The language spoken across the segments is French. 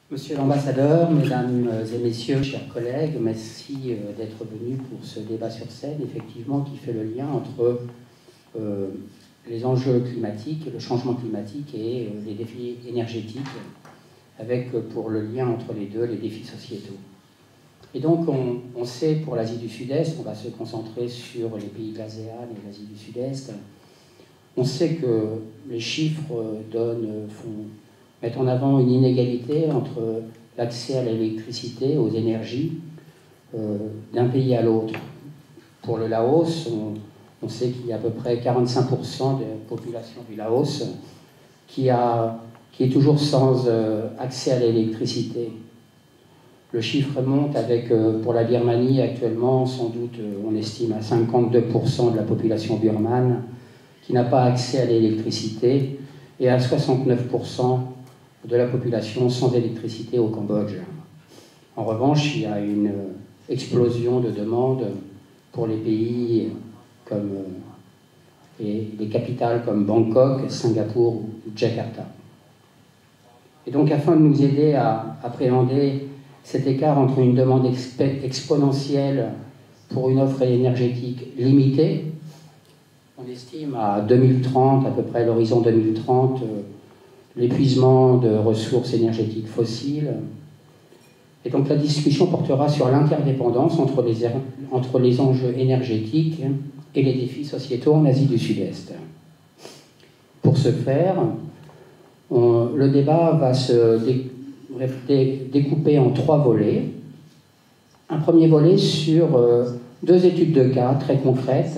Monsieur l'ambassadeur, mesdames et messieurs, chers collègues, merci d'être venus pour ce débat sur scène, effectivement, qui fait le lien entre les enjeux climatiques, le changement climatique et les défis énergétiques, avec pour le lien entre les deux, les défis sociétaux. Et donc, on sait pour l'Asie du Sud-Est, on va se concentrer sur les pays de l'ASEAN et l'Asie du Sud-Est, on sait que les chiffres mettent en avant une inégalité entre l'accès à l'électricité, aux énergies, d'un pays à l'autre. Pour le Laos, on sait qu'il y a à peu près 45% de la population du Laos qui est toujours sans accès à l'électricité. Le chiffre monte avec, pour la Birmanie actuellement, sans doute, on estime à 52% de la population birmane qui n'a pas accès à l'électricité, et à 69% de la population sans électricité au Cambodge. En revanche, il y a une explosion de demandes pour les pays comme et les capitales comme Bangkok, Singapour ou Jakarta. Et donc, afin de nous aider à appréhender cet écart entre une demande exponentielle pour une offre énergétique limitée, on estime à 2030, à peu près l'horizon 2030, l'épuisement de ressources énergétiques fossiles. Et donc la discussion portera sur l'interdépendance entre les enjeux énergétiques et les défis sociétaux en Asie du Sud-Est. Pour ce faire, le débat va se découper en 3 volets. Un premier volet sur 2 études de cas très concrètes.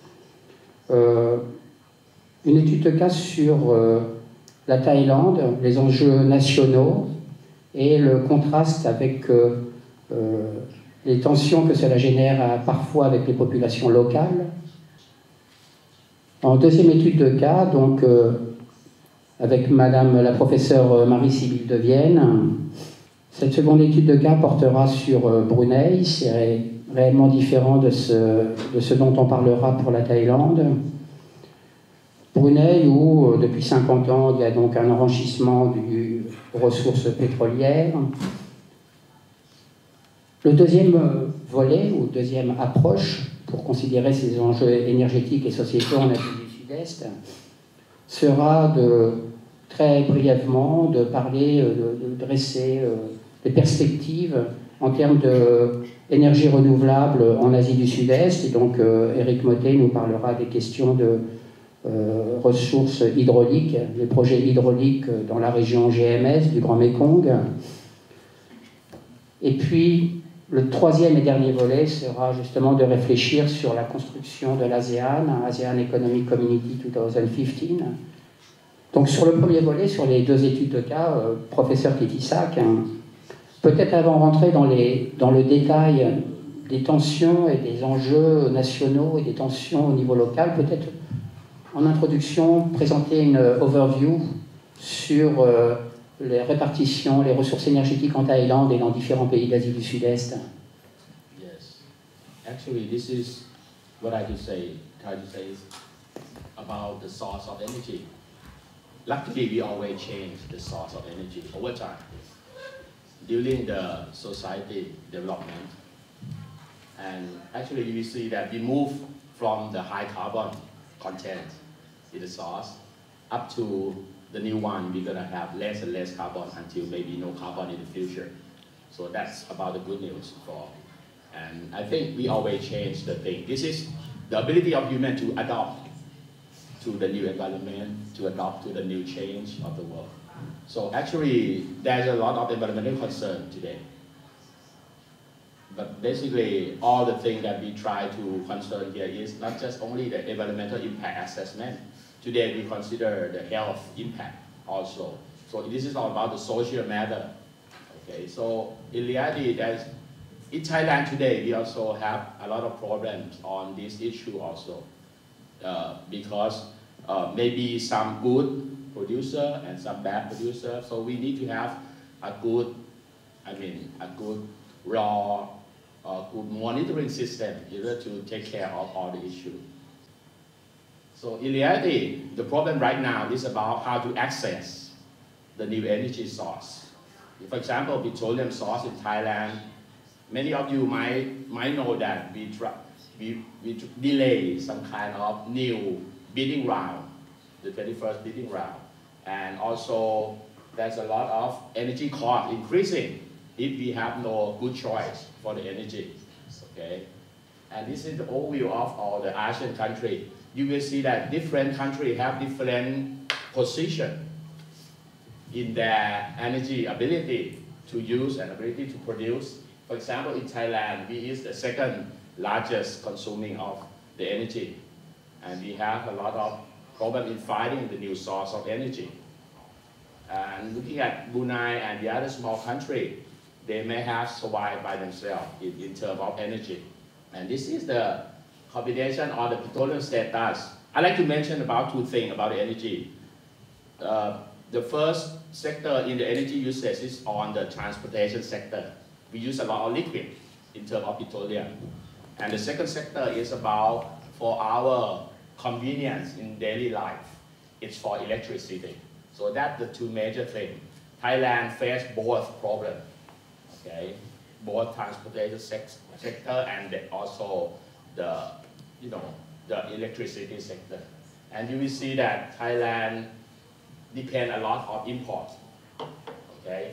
Une étude de cas sur la Thaïlande, les enjeux nationaux et le contraste avec les tensions que cela génère parfois avec les populations locales. En deuxième étude de cas, donc avec Madame la professeure Marie-Sybille de Vienne, cette seconde étude de cas portera sur Brunei. C'est réellement différent de ce dont on parlera pour la Thaïlande. Brunei, où depuis 50 ans, il y a donc un enrichissement des ressources pétrolières. Le deuxième volet, ou deuxième approche, pour considérer ces enjeux énergétiques et sociétaux en Asie du Sud-Est, sera très brièvement de parler, de dresser des perspectives en termes d'énergie renouvelable en Asie du Sud-Est. Et donc, Éric Mottet nous parlera des questions de ressources hydrauliques, les projets hydrauliques dans la région GMS du Grand Mékong. Et puis, le troisième et dernier volet sera justement de réfléchir sur la construction de l'ASEAN, ASEAN Economic Community 2015. Donc sur le premier volet, sur les 2 études de cas, professeur Kétissak, peut-être avant de rentrer dans le détail des tensions et des enjeux nationaux et des tensions au niveau local, peut-être en introduction, présenter une overview sur les répartitions, les ressources énergétiques en Thaïlande et dans différents pays d'Asie du Sud-Est. Yes, actually, this is what I try to say is about the source of energy. Luckily, we always change the source of energy over time. During the society development, and actually, you see that we move from the high carbon content in the source up to the new one. We're gonna have less and less carbon until maybe no carbon in the future. So that's about the good news and I think we always change the thing. This is the ability of human to adapt to the new environment, to adapt to the new change of the world. So actually, there's a lot of environmental concern today. But basically, all the things that we try to concern here is not just only the environmental impact assessment. Today, we consider the health impact also. So this is all about the social matter. Okay, so in reality, in Thailand today, we also have a lot of problems on this issue also. Because maybe some good producer and some bad producer. So we need to have a good raw good monitoring system in order to take care of all the issues. So in reality, the problem right now is about how to access the new energy source. For example, petroleum source in Thailand, many of you might know that we delay some kind of new bidding round, the 21st bidding round. And also, there's a lot of energy cost increasing if we have no good choice for the energy, okay? And this is the overview of all the Asian countries. You will see that different countries have different position in their energy ability to use and ability to produce. For example, in Thailand, we is the second largest consuming of the energy. And we have a lot of problem in finding the new source of energy. And looking at Brunei and the other small country, they may have survived by themselves in terms of energy. And this is the combination of the petroleum status. I'd like to mention about two things about the energy. The first sector in the energy usage is on the transportation sector. We use a lot of liquid in terms of petroleum. And the second sector is about for our convenience in daily life. It's for electricity. So that's the two major things. Thailand faces both problems, okay? Both transportation sector and also the, the electricity sector. And you will see that Thailand depend a lot on import, okay?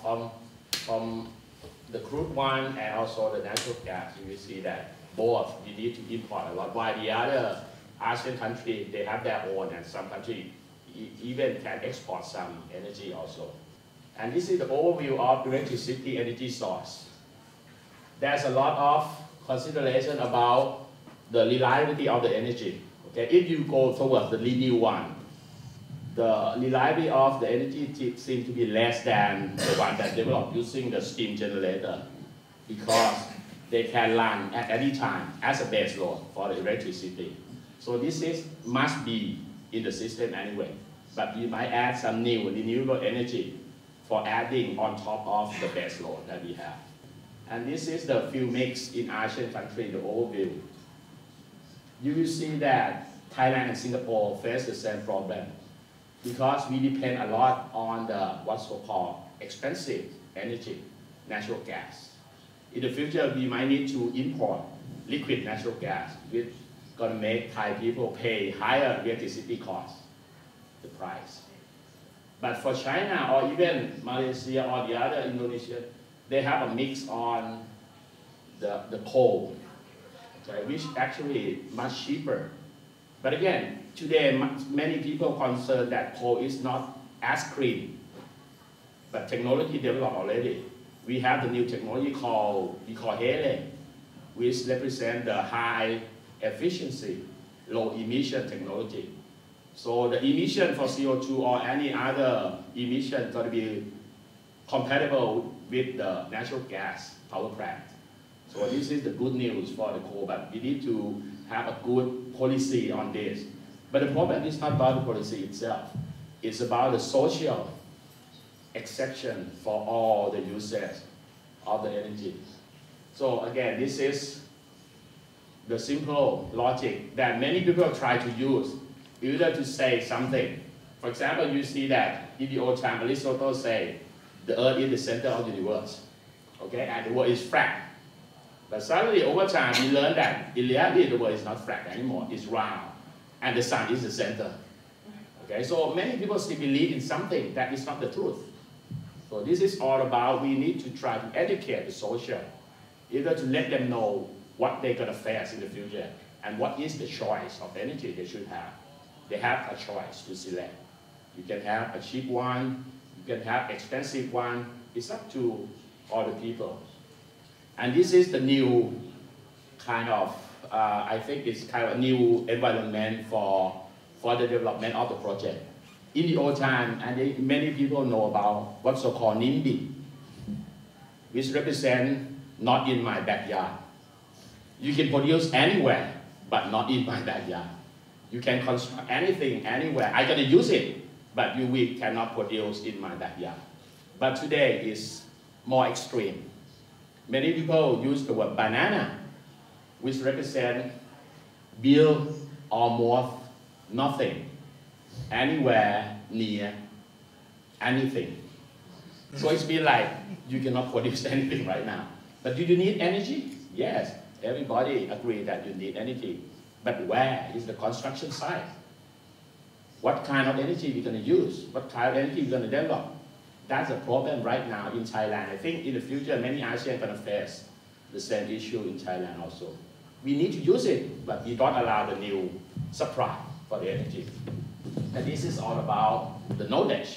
From the crude one and also the natural gas, you will see that both we need to import a lot. While the other Asian countries, they have their own, and some countries even can export some energy also. And this is the overview of electricity energy source. There's a lot of consideration about the reliability of the energy. Okay, if you go towards the linear one, the reliability of the energy seems to be less than the one that developed using the steam generator, because they can run at any time as a base load for the electricity. So this must be in the system anyway, but we might add some new renewable energy for adding on top of the base load that we have. And this is the fuel mix in Asian countries, the overview. You will see that Thailand and Singapore face the same problem, because we depend a lot on the what's so-called expensive energy, natural gas. In the future, we might need to import liquid natural gas, which is going to make Thai people pay higher electricity costs, the price. But for China or even Malaysia or the other Indonesia, they have a mix on the coal, okay, which actually much cheaper. But again, today many people concerned that coal is not as clean, but technology developed already. We have the new technology we call HELE, which represents the high efficiency, low emission technology. So the emission for CO2 or any other emission is going to be compatible with the natural gas power plant. So this is the good news for the coal, but we need to have a good policy on this. But the problem is not about the policy itself. It's about the social exception for all the users of the energy. So again, this is the simple logic that many people try to use either to say something. For example, you see that in the old time, Aristotle said the earth is the center of the universe, okay, and the world is flat. But suddenly over time, we learned that in reality, the world is not flat anymore, it's round, and the sun is the center. Okay, so many people still believe in something that is not the truth. So this is all about, we need to try to educate the social, either to let them know what they're going to face in the future and what is the choice of energy they should have. They have a choice to select. You can have a cheap one, you can have expensive one. It's up to all the people. And this is the new kind of, I think it's kind of a new environment for the development of the project. In the old time, and many people know about what's so-called NIMBY, which represent not in my backyard. You can produce anywhere, but not in my backyard. You can construct anything anywhere. I'm going to use it, but we cannot produce in my backyard. But today is more extreme. Many people use the word banana, which represent build almost nothing, anywhere near anything. So it's been like, you cannot produce anything right now. But do you need energy? Yes, everybody agrees that you need energy. But where is the construction site? What kind of energy we're going to use? What kind of energy we're going to develop? That's a problem right now in Thailand. I think in the future, many ASEAN are going to face the same issue in Thailand also. We need to use it, but we don't allow the new supply for the energy. And this is all about the knowledge.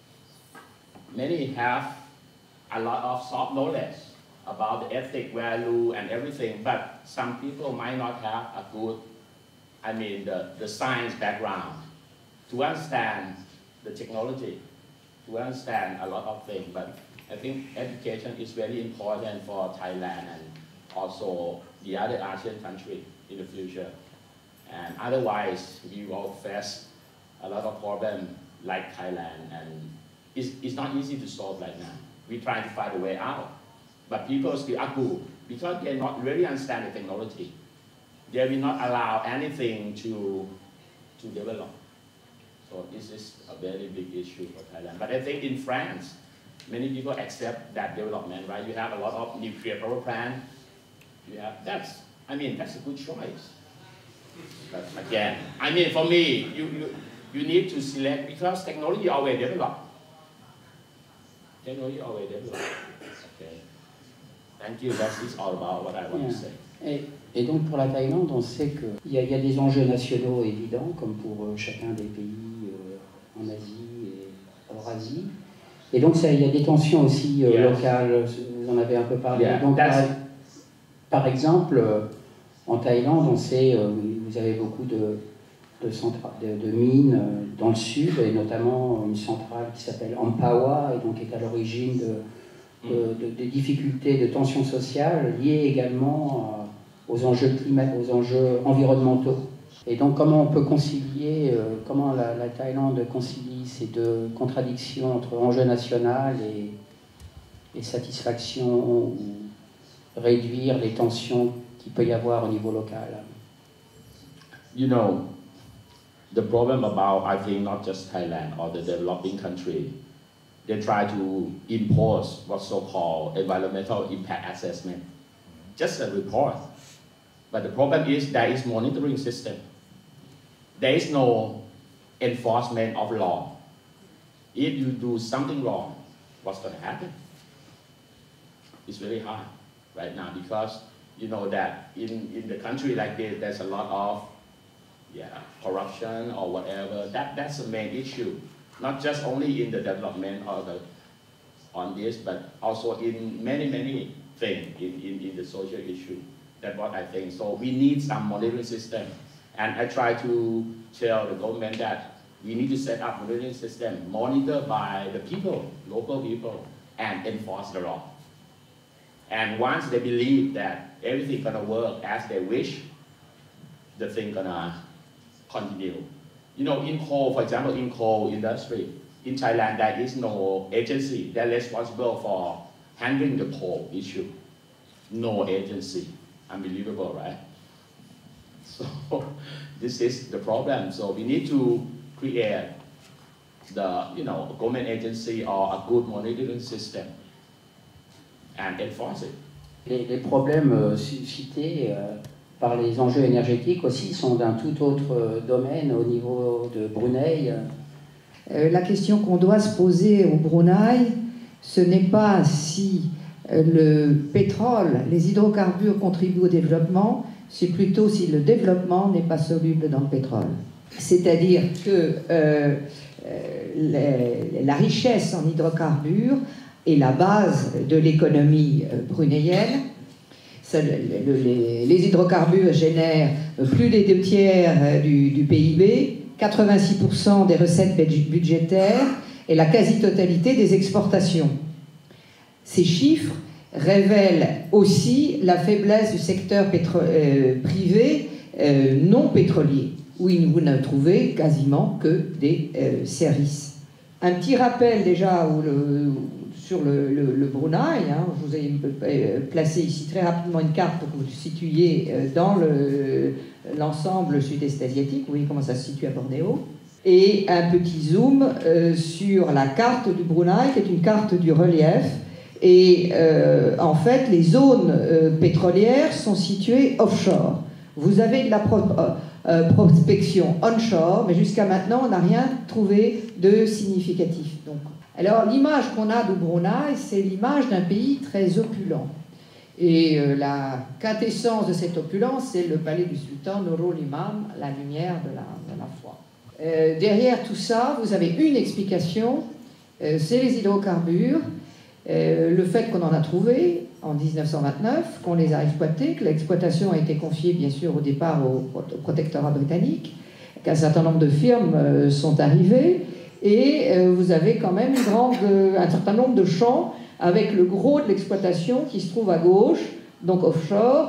Many have a lot of soft knowledge about the ethic value and everything, but some people might not have a good, the science background to understand the technology, to understand a lot of things. But I think education is very important for Thailand and also the other ASEAN countries in the future. And otherwise, we will face a lot of problems like Thailand, and it's not easy to solve right now. We try to find a way out, but people still argue because they not really understand the technology. They will not allow anything to develop. So this is a very big issue for Thailand. But I think in France, many people accept that development, right? You have a lot of nuclear power plant. You have, that's a good choice. But again, for me, you need to select because technology always develop. Technology always develop. Okay. Thank you. That's all about what I want to say. Et donc pour la Thaïlande, on sait qu'il y a des enjeux nationaux évidents, comme pour chacun des pays en Asie et hors Asie. Et donc il y a des tensions aussi locales, vous en avez un peu parlé. Donc, par exemple, en Thaïlande, on sait, vous avez beaucoup de mines dans le sud, et notamment une centrale qui s'appelle Ampawa, et donc est à l'origine de difficultés, de tensions sociales liées également aux enjeux environnementaux. Et donc comment on peut concilier, comment la Thaïlande concilie ces deux contradictions entre enjeu national et satisfaction ou réduire les tensions qu'il peut y avoir au niveau local? You know, the problem about, I think, not just Thailand or the developing country, they try to impose what's so-called environmental impact assessment. Just a report. But the problem is there is monitoring system. There is no enforcement of law. If you do something wrong, what's going to happen? It's very hard right now because you know that in the country like this, there's a lot of corruption or whatever. That's the main issue. Not just only in the development or on this, but also in many things in the social issue. That's what I think. So we need some monitoring system. And I try to tell the government that we need to set up a monitoring system, monitored by the people, local people, and enforce the law. And once they believe that everything's gonna work as they wish, the thing gonna continue. You know, in coal, for example, in coal industry, in Thailand, there is no agency that's responsible for handling the coal issue. No agency. Unbelievable, right? So this is the problem. So we need to create the, government agency or a good monitoring system and enforce it. Les problèmes suscités par les enjeux énergétiques aussi sont d'un tout autre domaine au niveau de Brunei. La question qu'on doit se poser au Brunei, ce n'est pas si le pétrole, les hydrocarbures contribuent au développement, c'est plutôt si le développement n'est pas soluble dans le pétrole. C'est-à-dire que la richesse en hydrocarbures est la base de l'économie bruneienne. Les hydrocarbures génèrent plus des 2/3 du PIB, 86% des recettes budgétaires et la quasi-totalité des exportations. Ces chiffres révèlent aussi la faiblesse du secteur privé non pétrolier, où vous ne trouvez quasiment que des services. Un petit rappel déjà sur le Brunei, je vous ai placé ici très rapidement une carte pour que vous vous situiez dans l'ensemble sud-est asiatique. Vous voyez comment ça se situe à Bornéo. et un petit zoom sur la carte du Brunei, qui est une carte du relief. Et en fait, les zones pétrolières sont situées offshore. Vous avez de la prospection onshore, mais jusqu'à maintenant, on n'a rien trouvé de significatif. Donc, alors, l'image qu'on a du Brunei, c'est l'image d'un pays très opulent. Et la quintessence de cette opulence, c'est le palais du sultan Nurul Imam, la lumière de la foi. Derrière tout ça, vous avez une explication, c'est les hydrocarbures, le fait qu'on en a trouvé en 1929, qu'on les a exploités, que l'exploitation a été confiée bien sûr au départ au protectorat britannique, qu'un certain nombre de firmes sont arrivées, et vous avez quand même un certain nombre de champs avec le gros de l'exploitation qui se trouve à gauche, donc offshore,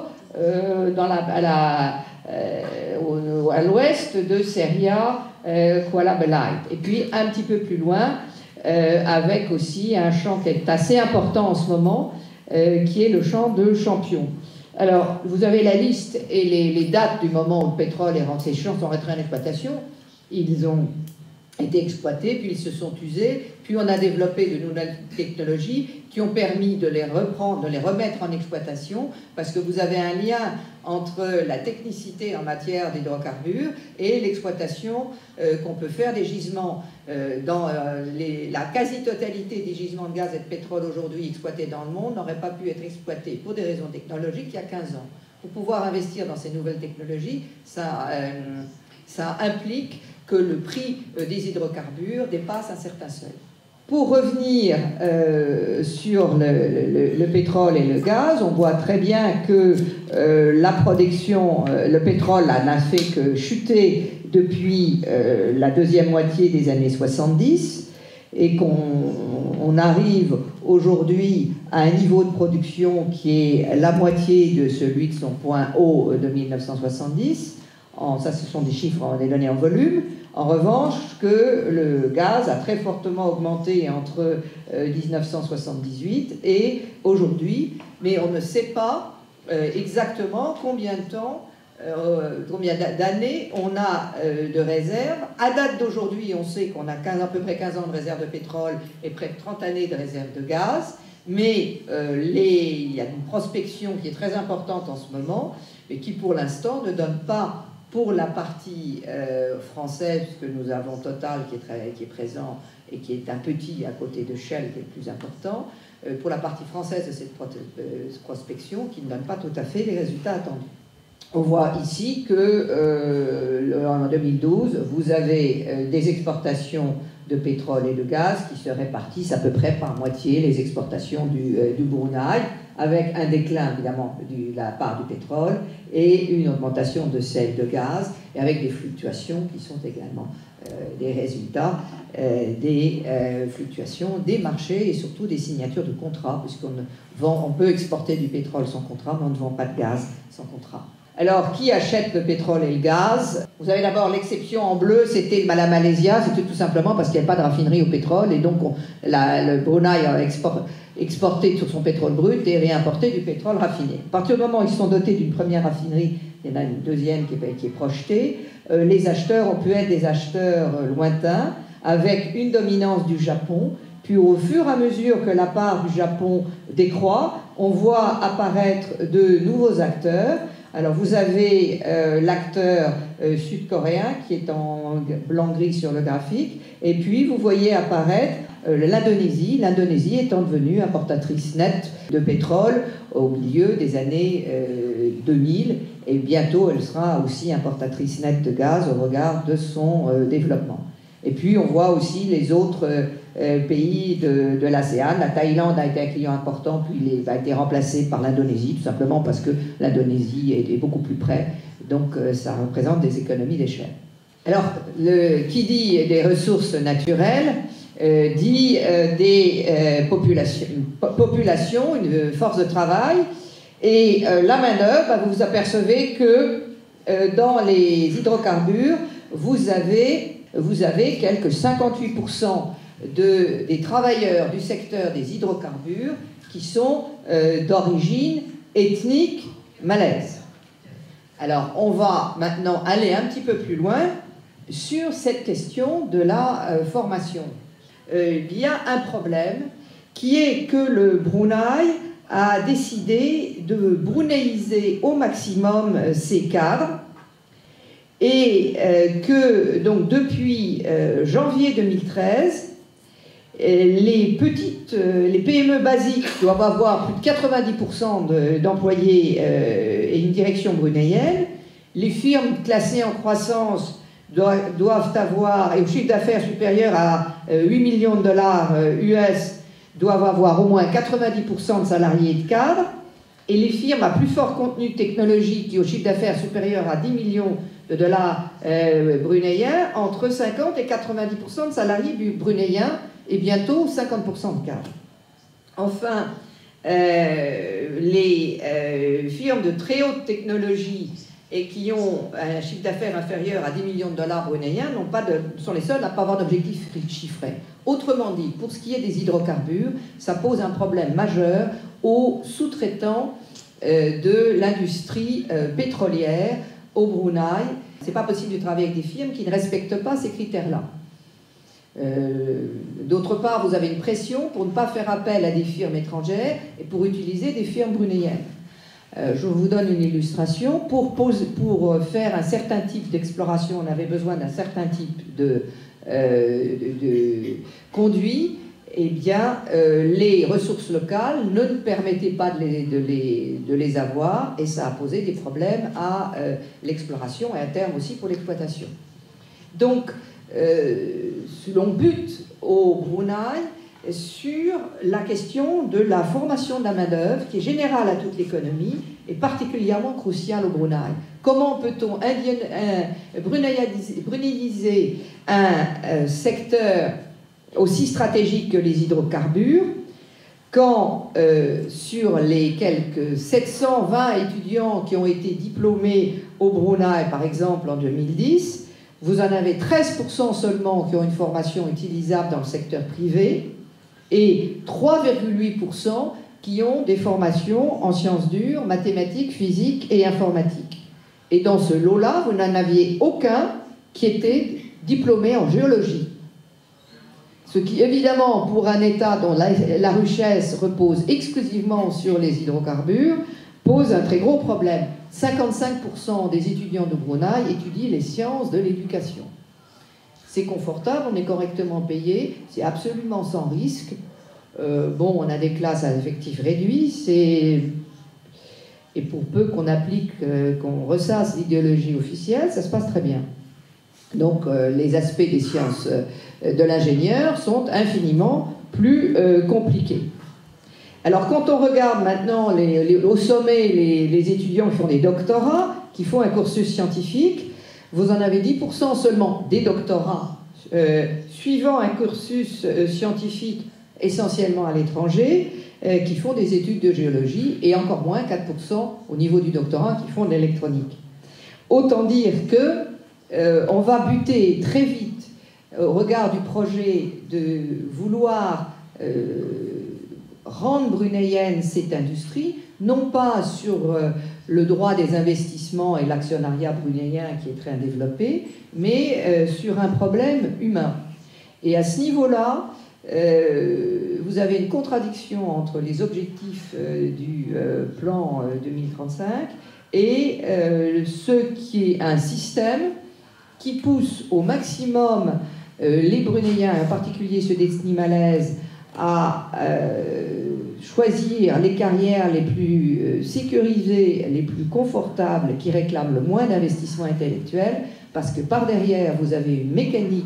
à l'ouest de Seria, Kuala Belait. Et puis un petit peu plus loin, avec aussi un champ qui est assez important en ce moment, qui est le champ de Champion. Alors, vous avez la liste et les dates du moment où le pétrole est rentré, ces champs sont rentrés en exploitation. Ils ont été exploités, puis ils se sont usés, puis on a développé de nouvelles technologies qui ont permis de les reprendre, de les remettre en exploitation, parce que vous avez un lien entre la technicité en matière d'hydrocarbures et l'exploitation qu'on peut faire des gisements. La quasi-totalité des gisements de gaz et de pétrole aujourd'hui exploités dans le monde n'auraient pas pu être exploités pour des raisons technologiques il y a 15 ans. Pour pouvoir investir dans ces nouvelles technologies, ça implique que le prix des hydrocarbures dépasse un certain seuil. Pour revenir sur le pétrole et le gaz, on voit très bien que la production, le pétrole n'a fait que chuter depuis la deuxième moitié des années 70 et qu'on arrive aujourd'hui à un niveau de production qui est la moitié de celui de son point haut de 1970. Ça, ce sont des chiffres, des données en volume. En revanche, que le gaz a très fortement augmenté entre 1978 et aujourd'hui, mais on ne sait pas exactement combien de temps, combien d'années on a de réserves. À date d'aujourd'hui, on sait qu'on a à peu près 15 ans de réserve de pétrole et près de 30 années de réserve de gaz, mais il y a une prospection qui est très importante en ce moment, mais qui pour l'instant ne donne pas, pour la partie française, puisque nous avons Total qui est présent et qui est un petit à côté de Shell, qui est le plus important, pour la partie française de cette prospection, qui ne donne pas tout à fait les résultats attendus. On voit ici que en 2012, vous avez des exportations de pétrole et de gaz qui se répartissent à peu près par moitié les exportations du Brunei, avec un déclin évidemment de la part du pétrole et une augmentation de celle de gaz, et avec des fluctuations qui sont également des résultats des fluctuations des marchés et surtout des signatures de contrats, puisqu'on peut exporter du pétrole sans contrat, mais on ne vend pas de gaz sans contrat. Alors, qui achète le pétrole et le gaz? Vous avez d'abord l'exception en bleu, c'était la Malaisie, c'était tout simplement parce qu'il n'y avait pas de raffinerie au pétrole, et donc le Brunei a exporté sur son pétrole brut et réimporté du pétrole raffiné. À partir du moment où ils sont dotés d'une première raffinerie, il y en a une deuxième qui est projetée, les acheteurs ont pu être des acheteurs lointains, avec une dominance du Japon. Puis au fur et à mesure que la part du Japon décroît, on voit apparaître de nouveaux acteurs. Alors vous avez l'acteur sud-coréen qui est en blanc-gris sur le graphique, et puis vous voyez apparaître l'Indonésie étant devenue importatrice nette de pétrole au milieu des années 2000, et bientôt elle sera aussi importatrice nette de gaz au regard de son développement. Et puis on voit aussi les autres pays de l'ASEAN. La Thaïlande a été un client important, puis il a été remplacé par l'Indonésie, tout simplement parce que l'Indonésie est beaucoup plus près. Donc ça représente des économies d'échelle. Alors, qui dit des ressources naturelles, dit des populations, une force de travail, et la main-d'œuvre, vous vous apercevez que dans les hydrocarbures, vous avez quelques 58% des travailleurs du secteur des hydrocarbures qui sont d'origine ethnique malaise. Alors, on va maintenant aller un petit peu plus loin sur cette question de la formation. Il y a un problème qui est que le Brunei a décidé de brunéiser au maximum ses cadres et que donc depuis janvier 2013, les PME basiques doivent avoir plus de 90% d'employés et une direction bruneienne. Les firmes classées en croissance doivent avoir, et au chiffre d'affaires supérieur à 8 millions de dollars US, doivent avoir au moins 90% de salariés et de cadres. Et les firmes à plus fort contenu technologique qui au chiffre d'affaires supérieur à 10 millions de dollars brunéiens, entre 50 et 90% de salariés bruneiens et bientôt 50% de cadres. Enfin, les firmes de très haute technologie et qui ont un chiffre d'affaires inférieur à 10 millions de dollars brunéens sont les seuls à ne pas avoir d'objectif chiffré. Autrement dit, pour ce qui est des hydrocarbures, ça pose un problème majeur aux sous-traitants de l'industrie pétrolière au Brunei. Ce n'est pas possible de travailler avec des firmes qui ne respectent pas ces critères-là. D'autre part, vous avez une pression pour ne pas faire appel à des firmes étrangères et pour utiliser des firmes brunéiennes. Je vous donne une illustration. Pour faire un certain type d'exploration, on avait besoin d'un certain type de conduit. Eh bien, les ressources locales ne permettaient pas de les avoir et ça a posé des problèmes à l'exploration et à terme aussi pour l'exploitation. Donc, l'on bute au Brunei sur la question de la formation de la main-d'œuvre qui est générale à toute l'économie et particulièrement cruciale au Brunei. Comment peut-on brunéiser un secteur aussi stratégique que les hydrocarbures quand sur les quelques 720 étudiants qui ont été diplômés au Brunei, par exemple en 2010, vous en avez 13% seulement qui ont une formation utilisable dans le secteur privé et 3,8% qui ont des formations en sciences dures, mathématiques, physique et informatique. Et dans ce lot-là, vous n'en aviez aucun qui était diplômé en géologie. Ce qui, évidemment, pour un État dont la richesse repose exclusivement sur les hydrocarbures, pose un très gros problème. 55% des étudiants de Brunei étudient les sciences de l'éducation. C'est confortable, on est correctement payé, c'est absolument sans risque. On a des classes à effectifs réduits, et pour peu qu'on applique, qu'on ressasse l'idéologie officielle, ça se passe très bien. Donc les aspects des sciences de l'ingénieur sont infiniment plus compliqués. Alors quand on regarde maintenant au sommet les étudiants qui font des doctorats, qui font un cursus scientifique, vous en avez 10% seulement des doctorats suivant un cursus scientifique essentiellement à l'étranger, qui font des études de géologie, et encore moins 4% au niveau du doctorat qui font de l'électronique. Autant dire que on va buter très vite au regard du projet de vouloir rendre bruneienne cette industrie, non pas sur le droit des investissements et l'actionnariat brunéien qui est très développé, mais sur un problème humain. Et à ce niveau-là, vous avez une contradiction entre les objectifs du plan 2035 et ce qui est un système qui pousse au maximum les Brunéiens, en particulier ceux d'ethnie malaise, à choisir les carrières les plus sécurisées, les plus confortables, qui réclament le moins d'investissement intellectuel, parce que par derrière, vous avez une mécanique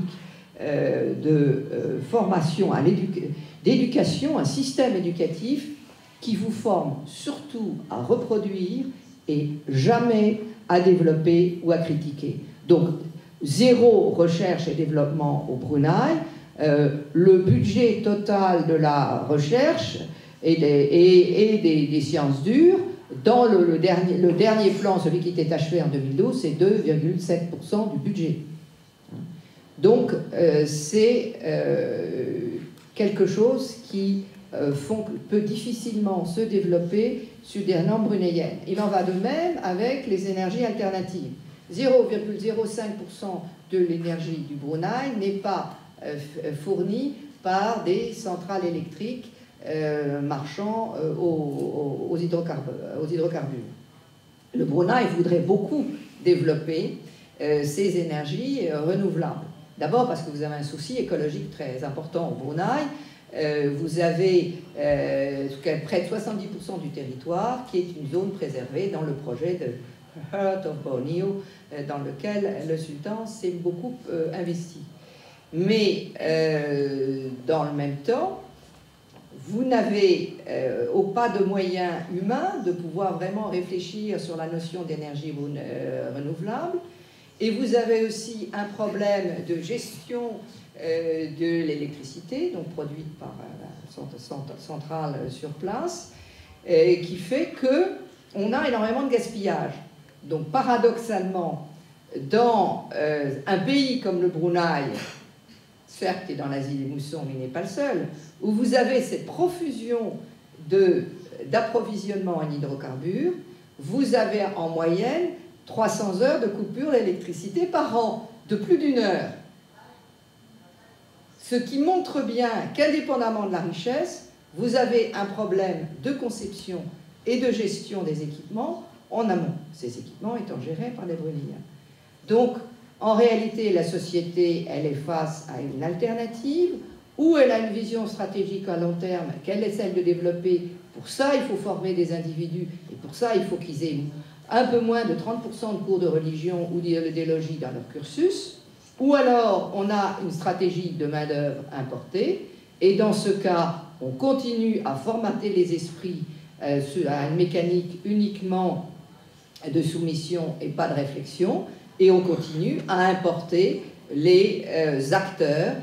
de formation, d'éducation, un système éducatif qui vous forme surtout à reproduire et jamais à développer ou à critiquer. Donc, zéro recherche et développement au Brunei. Le budget total de la recherche et des sciences dures, dans le dernier plan, celui qui était achevé en 2012, c'est 2,7% du budget. Donc, c'est quelque chose qui peut difficilement se développer sur des normes brunéiennes. Il en va de même avec les énergies alternatives. 0,05% de l'énergie du Brunei n'est pas fournie par des centrales électriques marchant aux hydrocarbures. Le Brunei voudrait beaucoup développer ces énergies renouvelables. D'abord parce que vous avez un souci écologique très important au Brunei. Vous avez près de 70% du territoire qui est une zone préservée dans le projet de Heart of Borneo, dans lequel le sultan s'est beaucoup investi. Mais dans le même temps, vous n'avez pas de moyens humains de pouvoir vraiment réfléchir sur la notion d'énergie renouvelable. Et vous avez aussi un problème de gestion de l'électricité, donc produite par la centrale sur place, qui fait qu'on a énormément de gaspillage. Donc paradoxalement, dans un pays comme le Brunei, certes qui est dans l'Asie des moussons, mais il n'est pas le seul, où vous avez cette profusion d'approvisionnement en hydrocarbures, vous avez en moyenne 300 heures de coupure d'électricité par an, de plus d'1 heure. Ce qui montre bien qu'indépendamment de la richesse, vous avez un problème de conception et de gestion des équipements en amont, ces équipements étant gérés par les Bruneiens. Donc, en réalité, la société, elle est face à une alternative, ou elle a une vision stratégique à long terme, qu'elle essaie de développer. Pour ça, il faut former des individus, et pour ça, il faut qu'ils aient un peu moins de 30% de cours de religion ou d'idéologie dans leur cursus, ou alors on a une stratégie de main-d'œuvre importée, et dans ce cas, on continue à formater les esprits à une mécanique uniquement de soumission et pas de réflexion, et on continue à importer les acteurs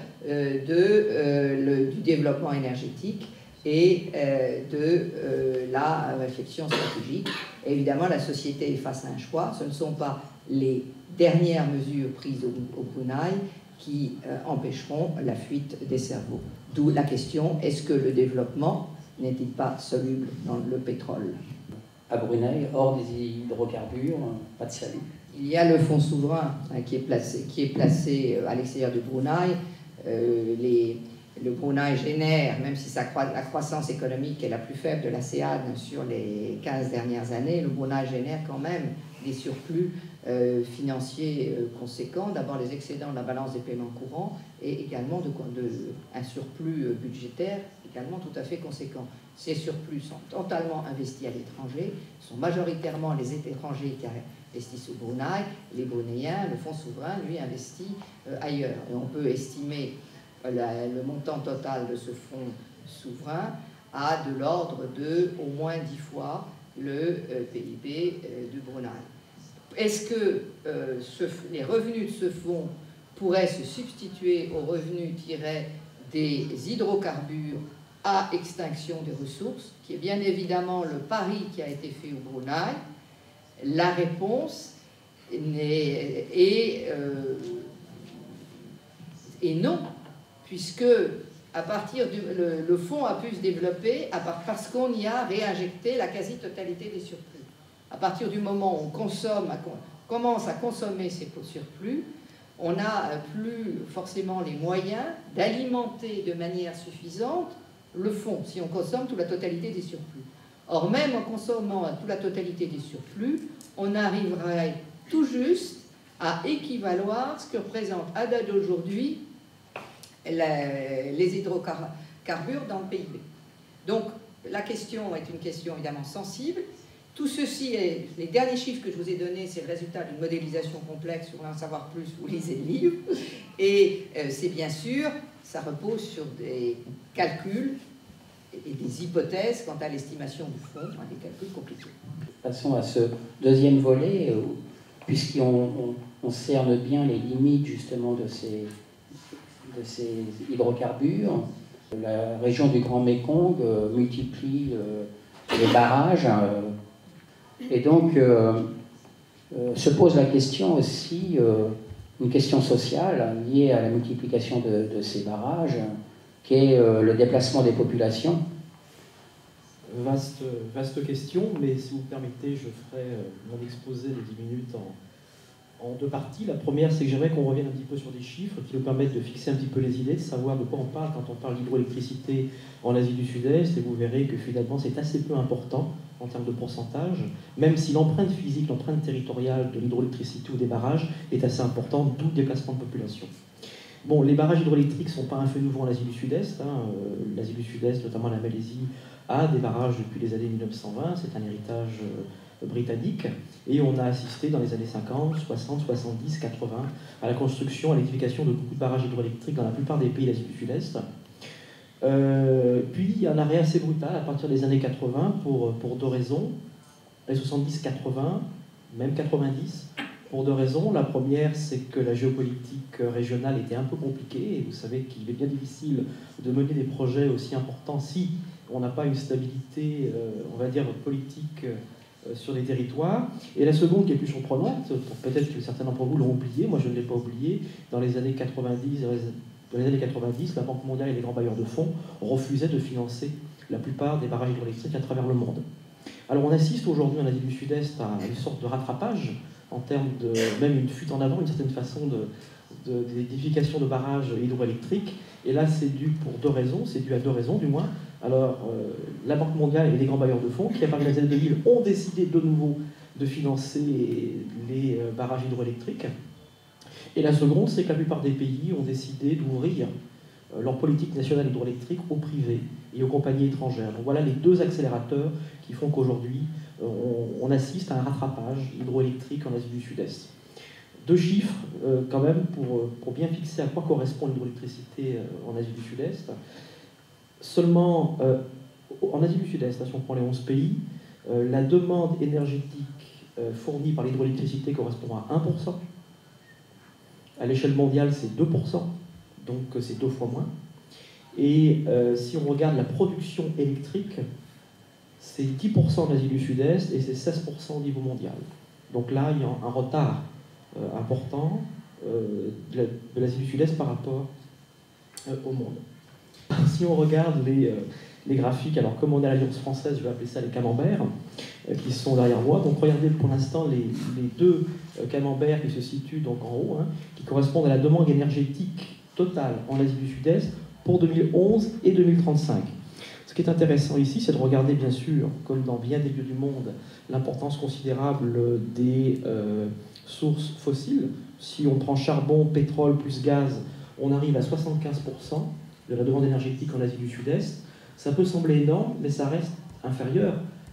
du développement énergétique et de la réflexion stratégique. Et évidemment, la société est face à un choix. Ce ne sont pas les dernières mesures prises au Brunei qui empêcheront la fuite des cerveaux. D'où la question, est-ce que le développement n'est-il pas soluble dans le pétrole? À Brunei, hors des hydrocarbures, pas de salut. Il y a le fonds souverain qui est placé à l'extérieur du Brunei. Le Brunei génère, même si la croissance économique est la plus faible de l'ASEAN sur les 15 dernières années, le Brunei génère quand même des surplus financiers conséquents. D'abord les excédents de la balance des paiements courants et également un surplus budgétaire également tout à fait conséquent. Ces surplus sont totalement investis à l'étranger, sont majoritairement les étrangers qui investissent au Brunei. Les Bruneiens, le fonds souverain, lui, investit ailleurs. Et on peut estimer le montant total de ce fonds souverain à de l'ordre de au moins 10 fois le PIB du Brunei. Est-ce que les revenus de ce fonds pourraient se substituer aux revenus tirés des hydrocarbures à extinction des ressources, qui est bien évidemment le pari qui a été fait au Brunei? La réponse est non, puisque à partir le fonds a pu se développer parce qu'on y a réinjecté la quasi-totalité des surplus. À partir du moment où on commence à consommer ces surplus, on n'a plus forcément les moyens d'alimenter de manière suffisante le fonds, si on consomme toute la totalité des surplus. Or, même en consommant toute la totalité des surplus, on arriverait tout juste à équivaloir ce que représente à date d'aujourd'hui les hydrocarbures dans le PIB. Donc, la question est une question évidemment sensible. Tout ceci, les derniers chiffres que je vous ai donnés, c'est le résultat d'une modélisation complexe. Si vous voulez en savoir plus, vous lisez le livre. Et c'est bien sûr, ça repose sur des calculs et des hypothèses quant à l'estimation du fonds, des calculs compliqués. Passons à ce deuxième volet, puisqu'on cerne bien les limites justement de ces hydrocarbures. La région du Grand Mékong multiplie les barrages, et donc se pose la question aussi, une question sociale liée à la multiplication de ces barrages, qui est le déplacement des populations. Vaste question, mais si vous permettez, je ferai mon exposé de 10 minutes en deux parties. La première, c'est que j'aimerais qu'on revienne un petit peu sur des chiffres qui nous permettent de fixer un petit peu les idées, de savoir de quoi on parle quand on parle d'hydroélectricité en Asie du Sud-Est, et vous verrez que finalement c'est assez peu important en termes de pourcentage, même si l'empreinte physique, l'empreinte territoriale de l'hydroélectricité ou des barrages est assez importante, d'où le déplacement de population. Bon, les barrages hydroélectriques ne sont pas un fait nouveau en Asie du Sud-Est. L'Asie du Sud-Est, notamment la Malaisie, a des barrages depuis les années 1920. C'est un héritage britannique. Et on a assisté dans les années 50, 60, 70, 80 à la construction, à l'électrification de beaucoup de barrages hydroélectriques dans la plupart des pays d'Asie du Sud-Est. Puis il y a un arrêt assez brutal à partir des années 80 pour deux raisons. Les 70, 80, même 90. Pour deux raisons. La première, c'est que la géopolitique régionale était un peu compliquée, et vous savez qu'il est bien difficile de mener des projets aussi importants si on n'a pas une stabilité, on va dire, politique sur les territoires. Et la seconde, qui est plus surprenante, peut-être que certains d'entre vous l'ont oublié, moi je ne l'ai pas oublié, dans les années 90, la Banque mondiale et les grands bailleurs de fonds refusaient de financer la plupart des barrages hydroélectriques à travers le monde. Alors on assiste aujourd'hui en Asie du Sud-Est à une sorte de rattrapage, en termes de même une fuite en avant, une certaine façon d'édification de barrages hydroélectriques. Et là, c'est dû pour deux raisons, c'est dû à deux raisons du moins. Alors, la Banque mondiale et les grands bailleurs de fonds, qui à partir des années 2000 ont décidé de nouveau de financer les barrages hydroélectriques. Et la seconde, c'est que la plupart des pays ont décidé d'ouvrir leur politique nationale hydroélectrique au privé et aux compagnies étrangères. Donc voilà les deux accélérateurs qui font qu'aujourd'hui, on assiste à un rattrapage hydroélectrique en Asie du Sud-Est. Deux chiffres, quand même, pour bien fixer à quoi correspond l'hydroélectricité en Asie du Sud-Est. Seulement, en Asie du Sud-Est, si on prend les 11 pays, la demande énergétique fournie par l'hydroélectricité correspond à 1%. À l'échelle mondiale, c'est 2%, donc c'est 2 fois moins. Et si on regarde la production électrique, c'est 10% en Asie du Sud-Est et c'est 16% au niveau mondial. Donc là, il y a un retard important de l'Asie du Sud-Est par rapport au monde. Si on regarde les graphiques, alors comme on est à l'Alliance française, je vais appeler ça les camemberts, qui sont derrière moi. Donc regardez pour l'instant les deux camemberts qui se situent donc en haut, qui correspondent à la demande énergétique totale en Asie du Sud-Est pour 2011 et 2035. Ce qui est intéressant ici, c'est de regarder, bien sûr, comme dans bien des lieux du monde, l'importance considérable des sources fossiles. Si on prend charbon, pétrole plus gaz, on arrive à 75% de la demande énergétique en Asie du Sud-Est. Ça peut sembler énorme, mais ça reste inférieur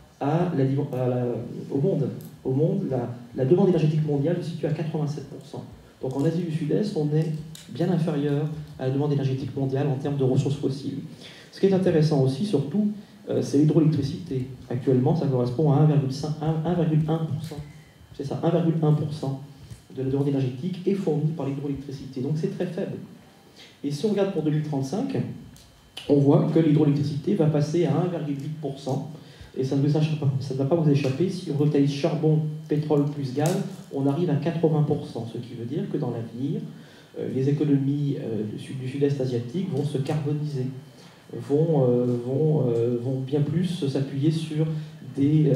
au monde. Au monde, la demande énergétique mondiale se situe à 87%. Donc en Asie du Sud-Est, on est bien inférieur à la demande énergétique mondiale en termes de ressources fossiles. Ce qui est intéressant aussi, surtout, c'est l'hydroélectricité. Actuellement, ça correspond à 1,1%. C'est ça, 1,1% de la demande énergétique est fournie par l'hydroélectricité. Donc c'est très faible. Et si on regarde pour 2035, on voit que l'hydroélectricité va passer à 1,8%. Et ça ne va pas vous échapper, si on totalise charbon, pétrole plus gaz, on arrive à 80%. Ce qui veut dire que dans l'avenir, les économies du sud-est asiatique vont se carboniser, vont bien plus s'appuyer sur des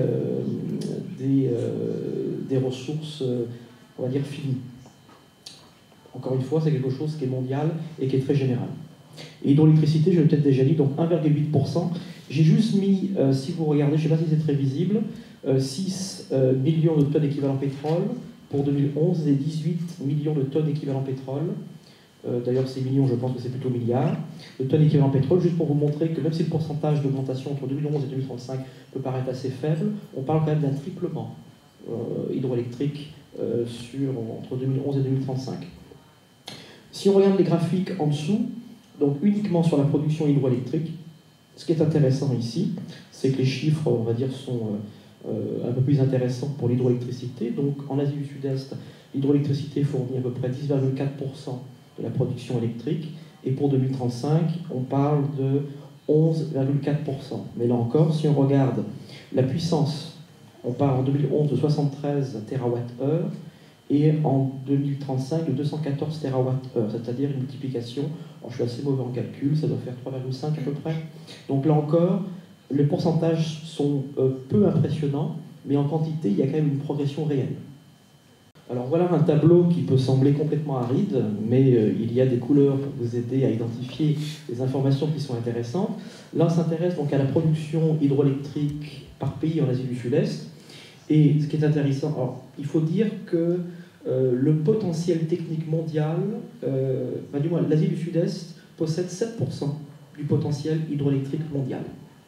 ressources, on va dire, finies. Encore une fois, c'est quelque chose qui est mondial et qui est très général. Et l'hydroélectricité, je l'ai peut-être déjà dit, donc 1,8%. J'ai juste mis, si vous regardez, je ne sais pas si c'est très visible, 6 millions de tonnes équivalent pétrole pour 2011 et 18 millions de tonnes équivalent pétrole. D'ailleurs, ces millions, je pense que c'est plutôt milliards de tonnes équivalent pétrole, juste pour vous montrer que même si le pourcentage d'augmentation entre 2011 et 2035 peut paraître assez faible, on parle quand même d'un triplement hydroélectrique entre 2011 et 2035. Si on regarde les graphiques en dessous, donc uniquement sur la production hydroélectrique, ce qui est intéressant ici, c'est que les chiffres, on va dire, sont un peu plus intéressants pour l'hydroélectricité. Donc en Asie du Sud-Est, l'hydroélectricité fournit à peu près 10,4% de la production électrique, et pour 2035, on parle de 11,4%. Mais là encore, si on regarde la puissance, on part en 2011 de 73 TWh, et en 2035 de 214 TWh, c'est-à-dire une multiplication, alors je suis assez mauvais en calcul, ça doit faire 3,5 à peu près. Donc là encore, les pourcentages sont peu impressionnants, mais en quantité, il y a quand même une progression réelle. Alors voilà un tableau qui peut sembler complètement aride, mais il y a des couleurs pour vous aider à identifier les informations qui sont intéressantes. Là, on s'intéresse donc à la production hydroélectrique par pays en Asie du Sud-Est. Et ce qui est intéressant, alors, il faut dire que le potentiel technique mondial, du moins l'Asie du Sud-Est, possède 7% du potentiel hydroélectrique mondial,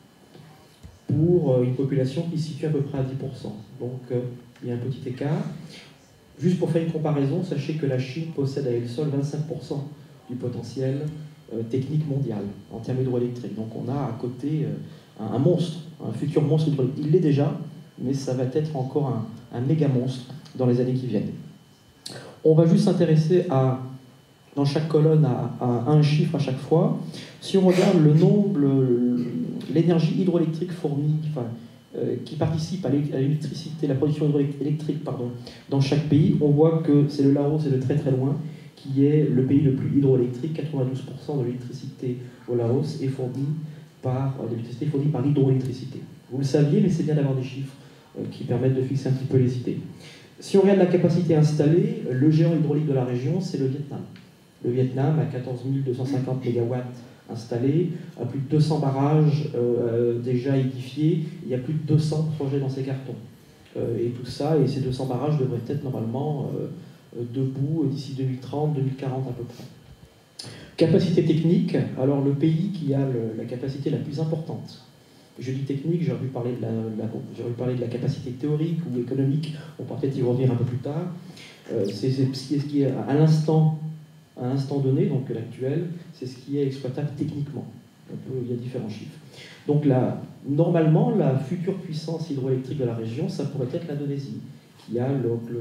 pour une population qui se situe à peu près à 10%. Donc il y a un petit écart. Juste pour faire une comparaison, sachez que la Chine possède à elle seule 25% du potentiel technique mondial en termes hydroélectriques. Donc on a à côté un monstre, un futur monstre hydroélectrique. Il l'est déjà, mais ça va être encore un méga monstre dans les années qui viennent. On va juste s'intéresser dans chaque colonne à un chiffre à chaque fois. Si on regarde le nombre, l'énergie hydroélectrique fournie, qui participe à l'électricité, la production hydroélectrique, dans chaque pays, on voit que c'est le Laos, c'est de très très loin, qui est le pays le plus hydroélectrique. 92% de l'électricité au Laos est fournie par l'hydroélectricité. Vous le saviez, mais c'est bien d'avoir des chiffres qui permettent de fixer un petit peu les idées. Si on regarde la capacité installée, le géant hydraulique de la région, c'est le Vietnam. Le Vietnam a 14 250 MW installés, a plus de 200 barrages déjà édifiés, il y a plus de 200 projets dans ces cartons. Et tout ça, et ces 200 barrages devraient être normalement debout d'ici 2030, 2040 à peu près. Capacité technique, alors le pays qui a la capacité la plus importante. Je dis technique, j'aurais pu parler de la capacité théorique ou économique, on pourra peut-être y revenir un peu plus tard. C'est ce qui est à l'instant donné, donc l'actuel, c'est ce qui est exploitable techniquement. Il y a différents chiffres. Donc là, normalement, la future puissance hydroélectrique de la région, ça pourrait être l'Indonésie, qui a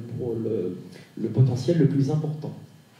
le potentiel le plus important.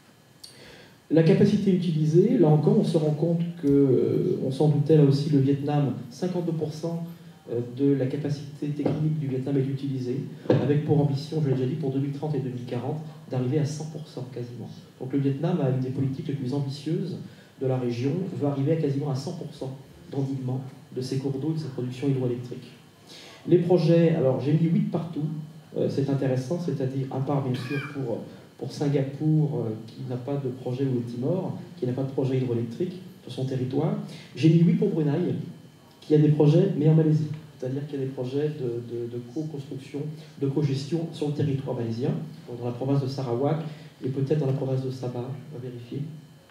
La capacité utilisée, là encore, on se rend compte on s'en doutait là aussi, le Vietnam, 52% de la capacité technique du Vietnam est utilisée, avec pour ambition, je l'ai déjà dit, pour 2030 et 2040, d'arriver à 100% quasiment. Donc le Vietnam a une des politiques les plus ambitieuses de la région, veut arriver à quasiment à 100% d'endiguement de ses cours d'eau et de sa production hydroélectrique. Les projets, alors j'ai mis 8 partout, c'est intéressant, c'est-à-dire, à part bien sûr pour Singapour, qui n'a pas de projet, ou le Timor, qui n'a pas de projet hydroélectrique sur son territoire. J'ai mis 8 pour Brunei, qui a des projets, mais en Malaisie. C'est-à-dire qu'il y a des projets de co-construction, de co-gestion sur le territoire malaisien, dans la province de Sarawak, et peut-être dans la province de Sabah, on va vérifier.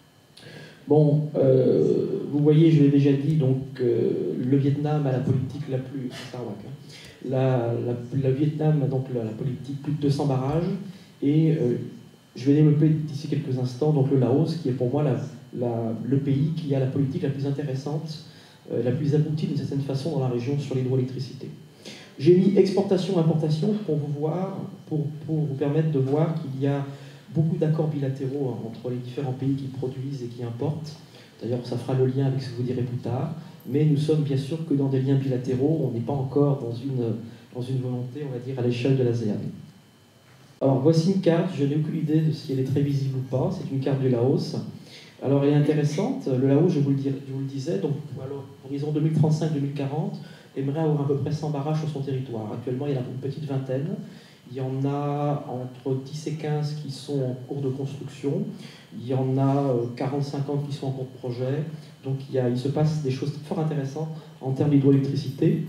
Bon, vous voyez, je l'ai déjà dit, donc le Vietnam a la politique la plus... Sarawak, hein. Le Vietnam a donc la politique plus de 200 barrages, et je vais développer d'ici quelques instants donc le Laos, qui est pour moi le pays qui a la politique la plus intéressante, la plus aboutie d'une certaine façon dans la région sur l'hydroélectricité. J'ai mis exportation-importation pour vous permettre de voir qu'il y a beaucoup d'accords bilatéraux entre les différents pays qui produisent et qui importent. D'ailleurs, ça fera le lien avec ce que je vous dirai plus tard. Mais nous sommes bien sûr que dans des liens bilatéraux, on n'est pas encore dans une volonté, on va dire, à l'échelle de l'ASEAN. Alors voici une carte, je n'ai aucune idée de si elle est très visible ou pas, c'est une carte du Laos. Alors elle est intéressante, le Laos, je vous le disais, donc alors, horizon 2035-2040, aimerait avoir à peu près 100 barrages sur son territoire. Actuellement, il y en a une petite vingtaine. Il y en a entre 10 et 15 qui sont en cours de construction. Il y en a 40-50 qui sont en cours de projet. Donc il se passe des choses fort intéressantes en termes d'hydroélectricité.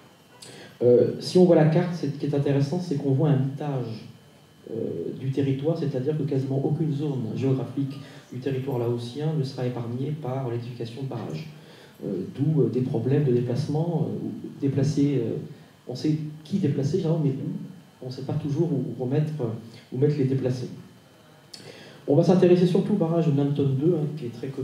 Si on voit la carte, ce qui est intéressant, c'est qu'on voit un mitage du territoire, c'est-à-dire que quasiment aucune zone géographique du territoire laotien ne sera épargnée par l'électrification de barrages. D'où des problèmes de déplacement, déplacer, on sait qui déplacer, mais où, on ne sait pas toujours où mettre les déplacés. On va s'intéresser surtout au barrage de Nam Ton 2, qui est très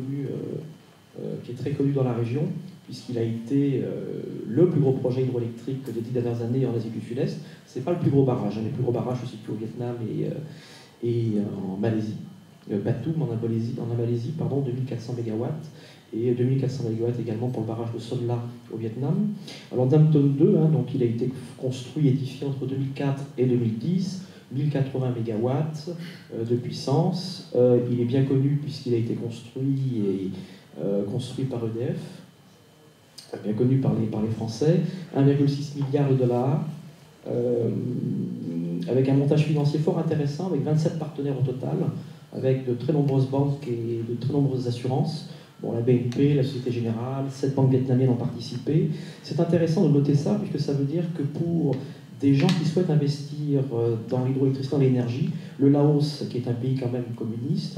connu dans la région, puisqu'il a été le plus gros projet hydroélectrique des 10 dernières années en Asie du Sud-Est. Ce n'est pas le plus gros barrage, les plus gros barrages se situent au Vietnam et en Malaisie. Batum en Malaisie, 2400 MW, et 2400 MW également pour le barrage de Son La au Vietnam. Alors Nam Ton 2, donc il a été construit, édifié entre 2004 et 2010, 1080 MW de puissance. Il est bien connu puisqu'il a été construit par EDF, bien connu par les Français, 1,6 milliard de dollars. avec un montage financier fort intéressant, avec 27 partenaires au total, avec de très nombreuses banques et de très nombreuses assurances. Bon, la BNP, la Société Générale, 7 banques vietnamiennes ont participé. C'est intéressant de noter ça, puisque ça veut dire que pour des gens qui souhaitent investir dans l'hydroélectricité, dans l'énergie, le Laos, qui est un pays quand même communiste,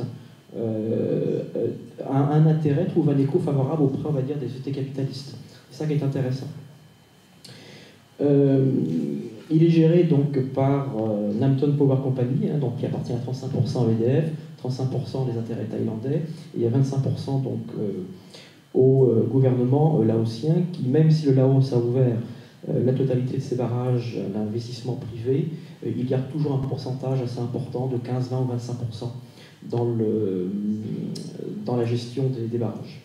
a un intérêt, trouve un écho favorable auprès, on va dire, des sociétés capitalistes. C'est ça qui est intéressant. Il est géré donc par Namton Power Company, hein, donc qui appartient à 35% à EDF, 35% des intérêts thaïlandais, et il y a 25% donc au gouvernement laotien, qui, même si le Laos a ouvert la totalité de ses barrages à l'investissement privé, il garde toujours un pourcentage assez important de 15, 20 ou 25% dans la gestion des barrages.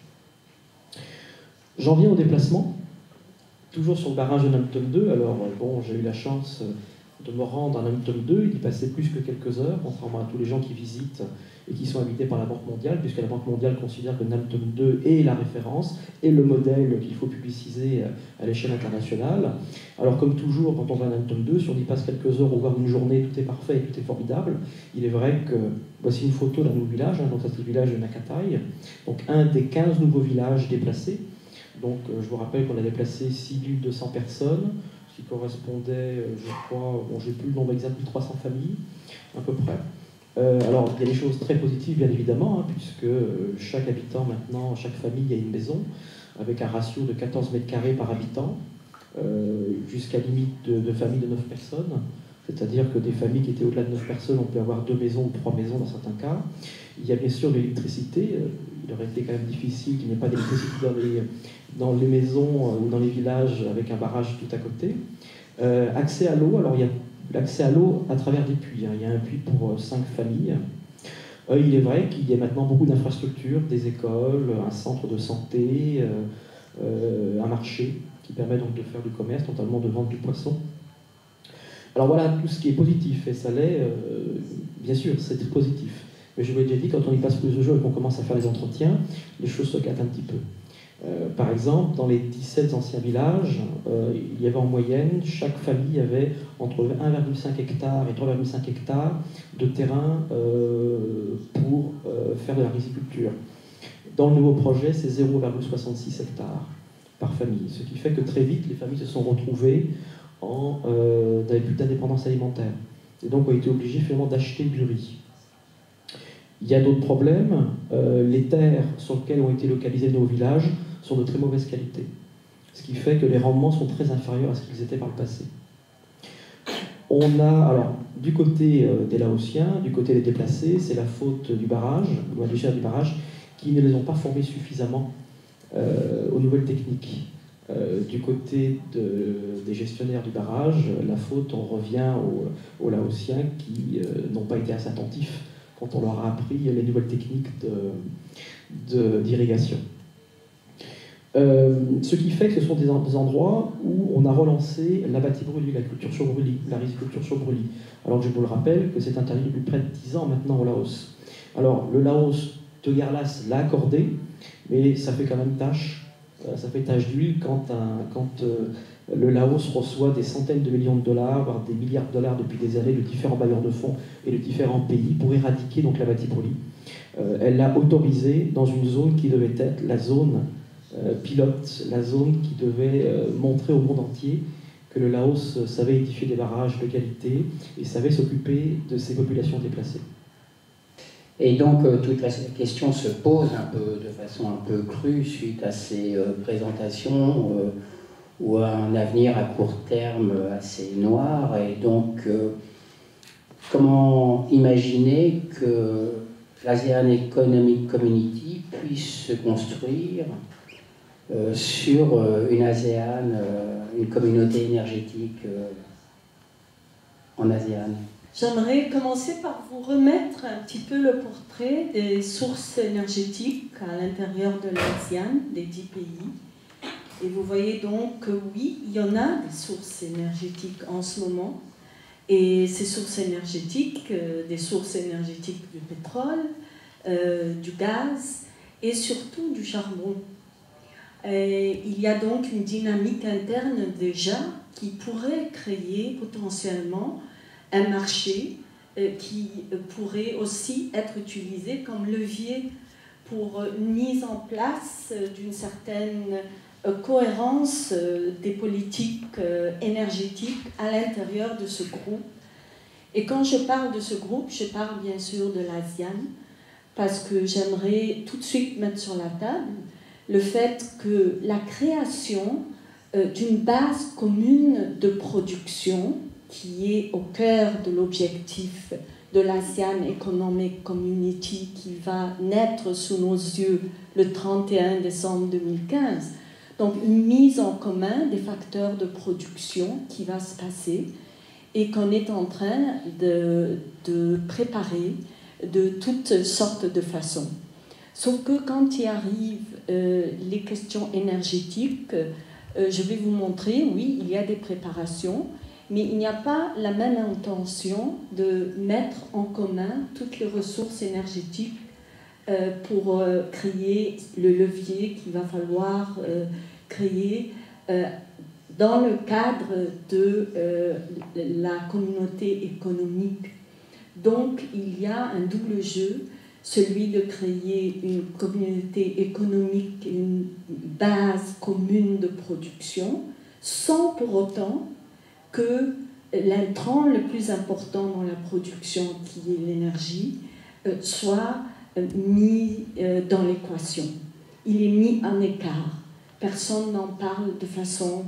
J'en viens au déplacement. Toujours sur le barrage de Namton 2, alors bon, j'ai eu la chance de me rendre à Namton 2, il y passait plus que quelques heures, contrairement à tous les gens qui visitent et qui sont invités par la Banque mondiale, puisque la Banque mondiale considère que Namton 2 est la référence et le modèle qu'il faut publiciser à l'échelle internationale. Alors comme toujours, quand on va à Namton 2, si on y passe quelques heures ou voire une journée, tout est parfait et tout est formidable. Il est vrai que, voici une photo d'un nouveau village, hein, donc ça c'est le village de Nakatai, donc un des 15 nouveaux villages déplacés. Donc, je vous rappelle qu'on a déplacé 6200 personnes, ce qui correspondait, je crois, bon, j'ai plus le nombre exact, de 300 familles, à peu près. Alors, il y a des choses très positives, bien évidemment, hein, puisque chaque habitant, maintenant, chaque famille a une maison, avec un ratio de 14 mètres carrés par habitant, jusqu'à limite de familles de 9 personnes. C'est-à-dire que des familles qui étaient au-delà de 9 personnes, on peut avoir 2 maisons ou 3 maisons dans certains cas. Il y a bien sûr l'électricité. Il aurait été quand même difficile qu'il n'y ait pas d'électricité dans les maisons ou dans les villages avec un barrage tout à côté. Accès à l'eau, alors il y a l'accès à l'eau à travers des puits. Hein. Il y a un puits pour 5 familles. Il est vrai qu'il y a maintenant beaucoup d'infrastructures, des écoles, un centre de santé, un marché qui permet donc de faire du commerce, notamment de vendre du poisson. Alors voilà tout ce qui est positif, et ça l'est, bien sûr, c'est positif. Mais je vous l'ai déjà dit, quand on y passe plus de jours et qu'on commence à faire les entretiens, les choses se gâtent un petit peu. Par exemple, dans les 17 anciens villages, il y avait en moyenne, chaque famille avait entre 1,5 hectare et 3,5 hectares de terrain pour faire de la riziculture. Dans le nouveau projet, c'est 0,66 hectares par famille, ce qui fait que très vite, les familles se sont retrouvées n'avaient plus d'indépendance alimentaire. Et donc ont été obligés finalement d'acheter du riz. Il y a d'autres problèmes. Les terres sur lesquelles ont été localisés nos villages sont de très mauvaise qualité. Ce qui fait que les rendements sont très inférieurs à ce qu'ils étaient par le passé. On a, alors, du côté des Laotiens, du côté des déplacés, c'est la faute du barrage, ou du chef du barrage, qui ne les ont pas formés suffisamment aux nouvelles techniques. Du côté des gestionnaires du barrage, la faute, on revient aux Laotiens qui n'ont pas été assez attentifs quand on leur a appris les nouvelles techniques d'irrigation. Ce qui fait que ce sont des endroits où on a relancé la bâti-brûlis, la culture sur brûlis, la riziculture sur brûlis. Alors que je vous le rappelle que c'est interdit depuis près de 10 ans maintenant au Laos. Alors le Laos, Togarlas l'a accordé, mais ça fait quand même tâche. Ça fait tache d'huile quand le Laos reçoit des centaines de millions de dollars, voire des milliards de dollars depuis des années de différents bailleurs de fonds et de différents pays pour éradiquer donc la bâti-brûlis. Elle l'a autorisé dans une zone qui devait être la zone pilote, la zone qui devait montrer au monde entier que le Laos savait édifier des barrages de qualité et savait s'occuper de ses populations déplacées. Et donc, toute la question se pose un peu, de façon un peu crue suite à ces présentations ou à un avenir à court terme assez noir. Et donc, comment imaginer que l'ASEAN Economic Community puisse se construire sur une ASEAN, une communauté énergétique en ASEAN? J'aimerais commencer par vous remettre un petit peu le portrait des sources énergétiques à l'intérieur de l'ASEAN, des 10 pays. Et vous voyez donc que oui, il y en a des sources énergétiques en ce moment. Et ces sources énergétiques, des sources énergétiques du pétrole, du gaz et surtout du charbon. Et il y a donc une dynamique interne déjà qui pourrait créer potentiellement un marché qui pourrait aussi être utilisé comme levier pour une mise en place d'une certaine cohérence des politiques énergétiques à l'intérieur de ce groupe. Et quand je parle de ce groupe, je parle bien sûr de l'ASEAN, parce que j'aimerais tout de suite mettre sur la table le fait que la création d'une base commune de production, qui est au cœur de l'objectif de l'ASEAN Economic Community, qui va naître sous nos yeux le 31 décembre 2015. Donc une mise en commun des facteurs de production qui va se passer et qu'on est en train de préparer de toutes sortes de façons. Sauf que quand il arrive les questions énergétiques, je vais vous montrer, oui, il y a des préparations, mais il n'y a pas la même intention de mettre en commun toutes les ressources énergétiques pour créer le levier qu'il va falloir créer dans le cadre de la communauté économique. Donc il y a un double jeu, celui de créer une communauté économique, une base commune de production, sans pour autant que l'intrant le plus important dans la production, qui est l'énergie, soit mis dans l'équation. Il est mis en écart. Personne n'en parle de façon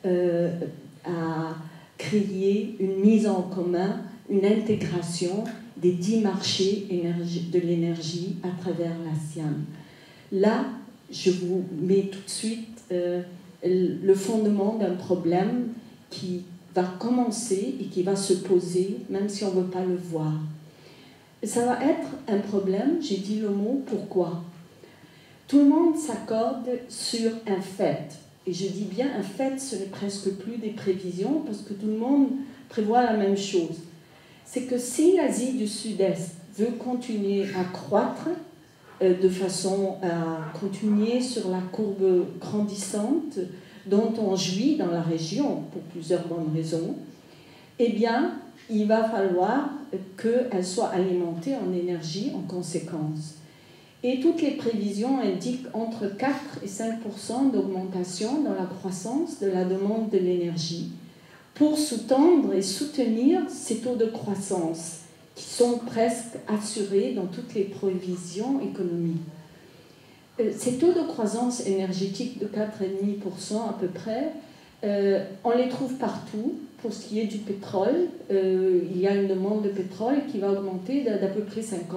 à créer une mise en commun, une intégration des 10 marchés de l'énergie à travers l'ASEAN. Là, je vous mets tout de suite le fondement d'un problème qui va commencer et qui va se poser, même si on ne veut pas le voir. Ça va être un problème, j'ai dit le mot, pourquoi ? Tout le monde s'accorde sur un fait. Et je dis bien un fait, ce n'est presque plus des prévisions, parce que tout le monde prévoit la même chose. C'est que si l'Asie du Sud-Est veut continuer à croître, de façon à continuer sur la courbe grandissante dont on jouit dans la région, pour plusieurs bonnes raisons, eh bien, il va falloir qu'elle soit alimentée en énergie en conséquence. Et toutes les prévisions indiquent entre 4 et 5% d'augmentation dans la croissance de la demande de l'énergie pour sous-tendre et soutenir ces taux de croissance qui sont presque assurés dans toutes les prévisions économiques. Ces taux de croissance énergétique de 4,5% à peu près, on les trouve partout. Pour ce qui est du pétrole, il y a une demande de pétrole qui va augmenter d'à peu près 50%.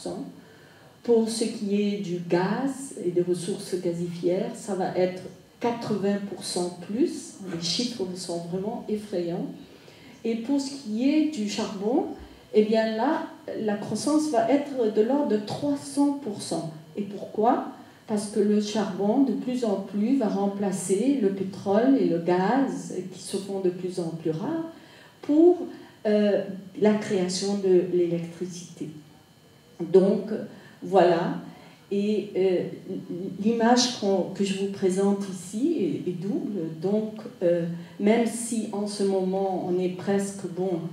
Pour ce qui est du gaz et des ressources gazifères, ça va être 80% plus. Les chiffres sont vraiment effrayants. Et pour ce qui est du charbon, eh bien là, la croissance va être de l'ordre de 300%. Et pourquoi ? Parce que le charbon, de plus en plus, va remplacer le pétrole et le gaz, qui se font de plus en plus rares, pour la création de l'électricité. Donc, voilà. Et l'image que je vous présente ici est double. Donc, même si en ce moment, on est presque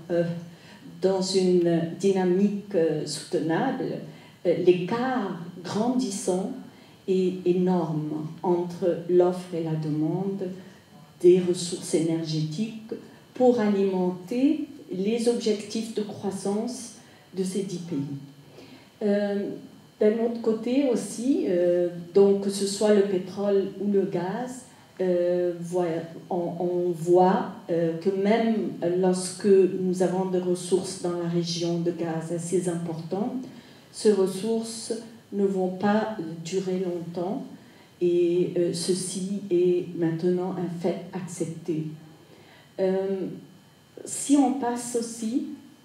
dans une dynamique soutenable, l'écart grandissant est énorme entre l'offre et la demande des ressources énergétiques pour alimenter les objectifs de croissance de ces 10 pays. D'un autre côté aussi, donc que ce soit le pétrole ou le gaz, on voit que même lorsque nous avons des ressources dans la région de gaz assez importantes, ces ressources ne vont pas durer longtemps et ceci est maintenant un fait accepté. Si on passe aussi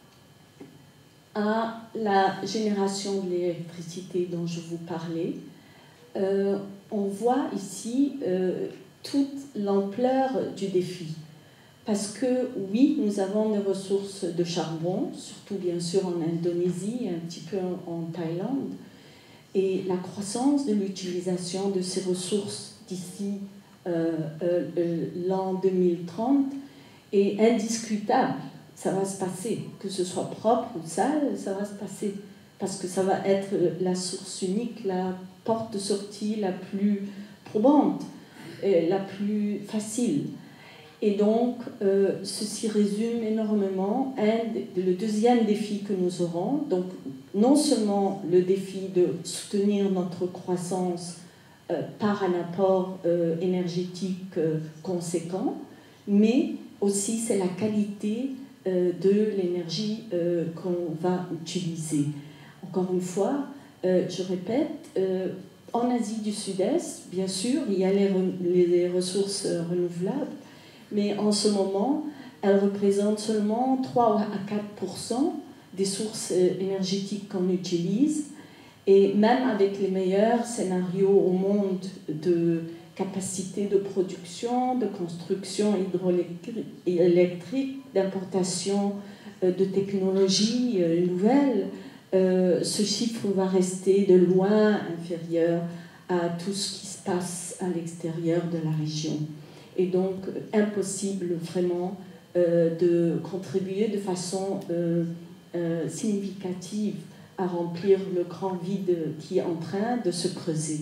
à la génération de l'électricité dont je vous parlais, on voit ici toute l'ampleur du défi. Parce que oui, nous avons des ressources de charbon, surtout bien sûr en Indonésie et un petit peu en Thaïlande, et la croissance de l'utilisation de ces ressources d'ici l'an 2030 est indiscutable ça va se passer. Que ce soit propre ou sale, ça va se passer. Parce que ça va être la source unique, la porte de sortie la plus probante, la plus facile. Et donc, ceci résume énormément le deuxième défi que nous aurons. Donc, non seulement le défi de soutenir notre croissance par un apport énergétique conséquent, mais aussi c'est la qualité de l'énergie qu'on va utiliser. Encore une fois, je répète, en Asie du Sud-Est, bien sûr, il y a les ressources renouvelables, mais en ce moment, elles représentent seulement 3 à 4% des sources énergétiques qu'on utilise. Et même avec les meilleurs scénarios au monde de capacité de production, de construction hydroélectrique, d'importation de technologies nouvelles, ce chiffre va rester de loin inférieur à tout ce qui se passe à l'extérieur de la région. Et donc, impossible vraiment de contribuer de façon significative à remplir le grand vide qui est en train de se creuser.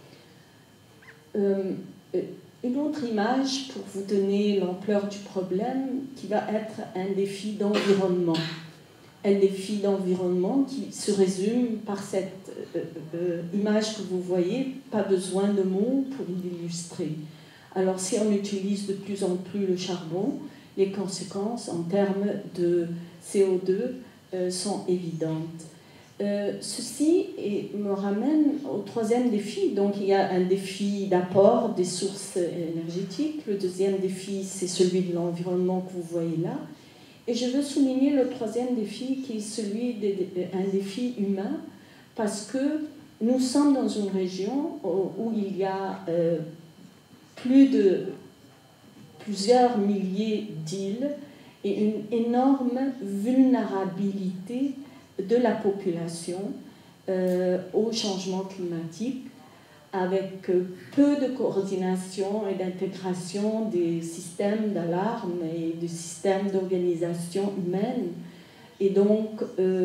Une autre image pour vous donner l'ampleur du problème qui va être un défi d'environnement. Un défi d'environnement qui se résume par cette image que vous voyez, pas besoin de mots pour l'illustrer. Alors si on utilise de plus en plus le charbon, les conséquences en termes de CO2 sont évidentes. Ceci me ramène au troisième défi. Donc il y a un défi d'apport des sources énergétiques. Le deuxième défi, c'est celui de l'environnement que vous voyez là. Et je veux souligner le troisième défi qui est celui d'un défi humain, parce que nous sommes dans une région où il y a plusieurs milliers d'îles et une énorme vulnérabilité de la population au changement climatique, avec peu de coordination et d'intégration des systèmes d'alarme et des systèmes d'organisation humaine. Et donc,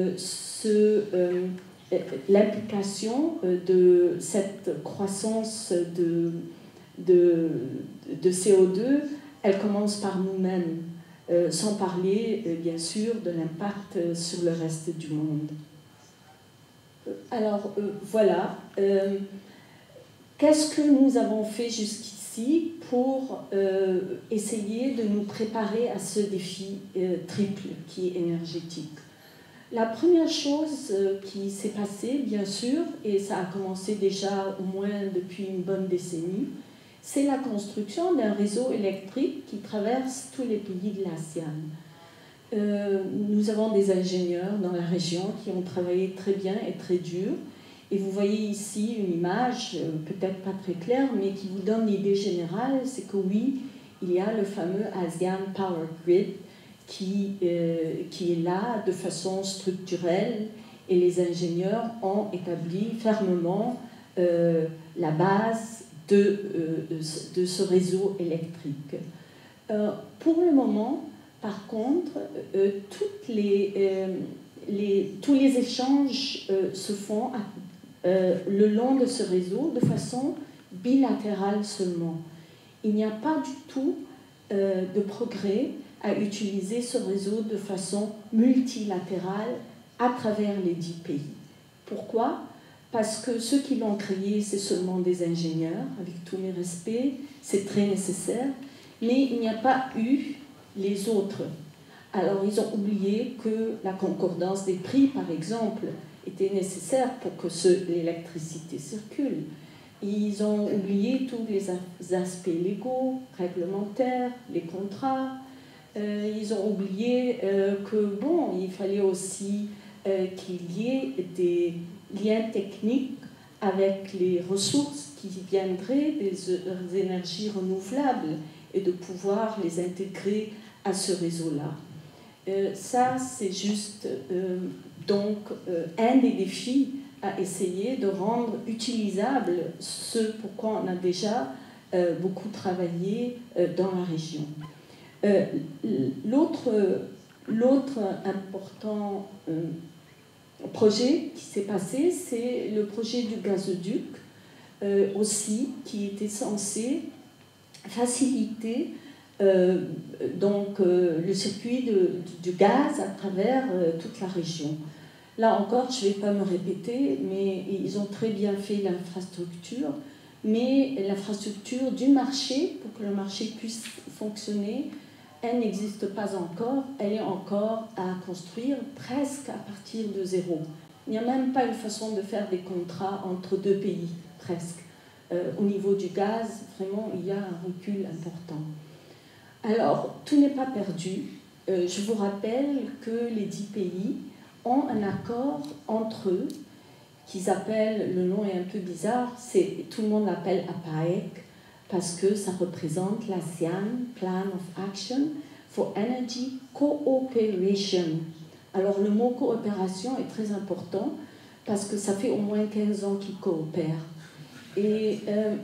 l'implication de cette croissance de CO2, elle commence par nous-mêmes, sans parler, bien sûr, de l'impact sur le reste du monde. Alors, voilà. Qu'est-ce que nous avons fait jusqu'ici pour essayer de nous préparer à ce défi triple qui est énergétique? La première chose qui s'est passée, bien sûr, et ça a commencé déjà au moins depuis une bonne décennie, c'est la construction d'un réseau électrique qui traverse tous les pays de l'ASEAN. Nous avons des ingénieurs dans la région qui ont travaillé très bien et très dur. Et vous voyez ici une image, peut-être pas très claire, mais qui vous donne l'idée générale, c'est que oui, il y a le fameux ASEAN Power Grid qui est là de façon structurelle, et les ingénieurs ont établi fermement la base de ce réseau électrique. Pour le moment, par contre, tous les échanges se font le long de ce réseau de façon bilatérale seulement. Il n'y a pas du tout de progrès à utiliser ce réseau de façon multilatérale à travers les 10 pays. Pourquoi ? Parce que ceux qui l'ont créé, c'est seulement des ingénieurs, avec tous mes respects, c'est très nécessaire, mais il n'y a pas eu les autres. Alors ils ont oublié que la concordance des prix, par exemple, était nécessaire pour que l'électricité circule. Ils ont oublié tous les aspects légaux, réglementaires, les contrats. Ils ont oublié il fallait aussi qu'il y ait des liens techniques avec les ressources qui viendraient des énergies renouvelables et de pouvoir les intégrer à ce réseau-là. Ça, c'est juste un des défis à essayer de rendre utilisable ce pourquoi on a déjà beaucoup travaillé dans la région. L'autre L'autre important projet qui s'est passé, c'est le projet du gazoduc, aussi, qui était censé faciliter le circuit du gaz à travers toute la région. Là encore, je ne vais pas me répéter, mais ils ont très bien fait l'infrastructure, mais l'infrastructure du marché, pour que le marché puisse fonctionner, elle n'existe pas encore, elle est encore à construire presque à partir de zéro. Il n'y a même pas une façon de faire des contrats entre deux pays, presque. Au niveau du gaz, vraiment, il y a un recul important. Alors, tout n'est pas perdu. Je vous rappelle que les 10 pays ont un accord entre eux, qu'ils appellent, le nom est un peu bizarre, tout le monde l'appelle APAEC, parce que ça représente l'ASEAN Plan of Action for Energy Cooperation. Alors le mot coopération est très important parce que ça fait au moins 15 ans qu'ils coopèrent. Et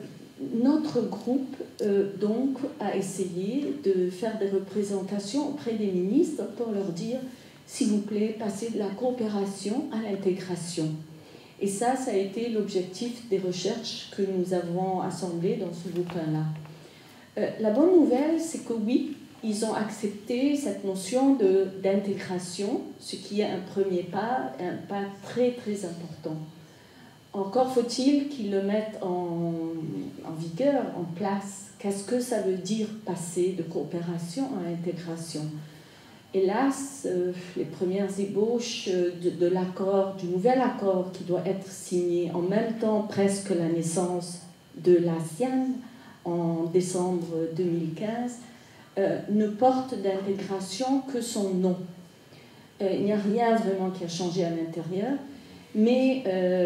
notre groupe donc a essayé de faire des représentations auprès des ministres pour leur dire, s'il vous plaît, passez de la coopération à l'intégration. Et ça a été l'objectif des recherches que nous avons assemblées dans ce bouquin-là. La bonne nouvelle, c'est que oui, ils ont accepté cette notion d'intégration, ce qui est un premier pas, un pas très très important. Encore faut-il qu'ils le mettent en vigueur, en place. Qu'est-ce que ça veut dire passer de coopération à intégration ? Hélas, les premières ébauches de l'accord, du nouvel accord qui doit être signé en même temps presque la naissance de l'ASEAN en décembre 2015, ne portent d'intégration que son nom. Il n'y a rien vraiment qui a changé à l'intérieur, mais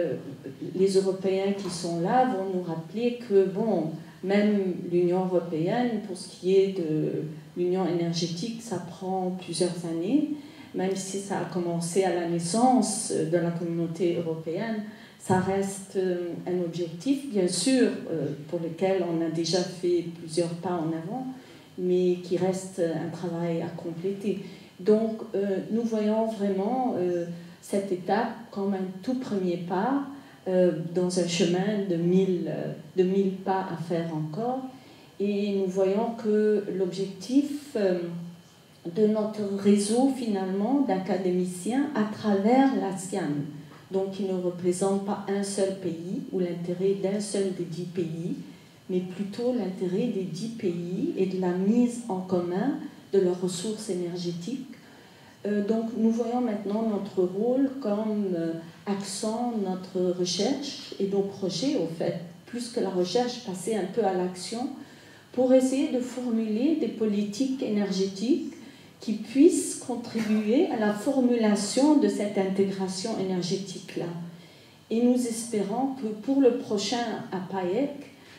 les Européens qui sont là vont nous rappeler que, bon, même l'Union européenne, pour ce qui est de l'union énergétique, ça prend plusieurs années, même si ça a commencé à la naissance de la communauté européenne, ça reste un objectif, bien sûr, pour lequel on a déjà fait plusieurs pas en avant, mais qui reste un travail à compléter. Donc, nous voyons vraiment cette étape comme un tout premier pas dans un chemin de 1000 pas à faire encore. Et nous voyons que l'objectif de notre réseau, finalement, d'académiciens à travers l'ASEAN, donc qui ne représente pas un seul pays ou l'intérêt d'un seul des 10 pays, mais plutôt l'intérêt des 10 pays et de la mise en commun de leurs ressources énergétiques. Donc nous voyons maintenant notre rôle comme accent notre recherche et nos projets, au fait, plus que la recherche, passer un peu à l'action pour essayer de formuler des politiques énergétiques qui puissent contribuer à la formulation de cette intégration énergétique-là. Et nous espérons que pour le prochain APAEC,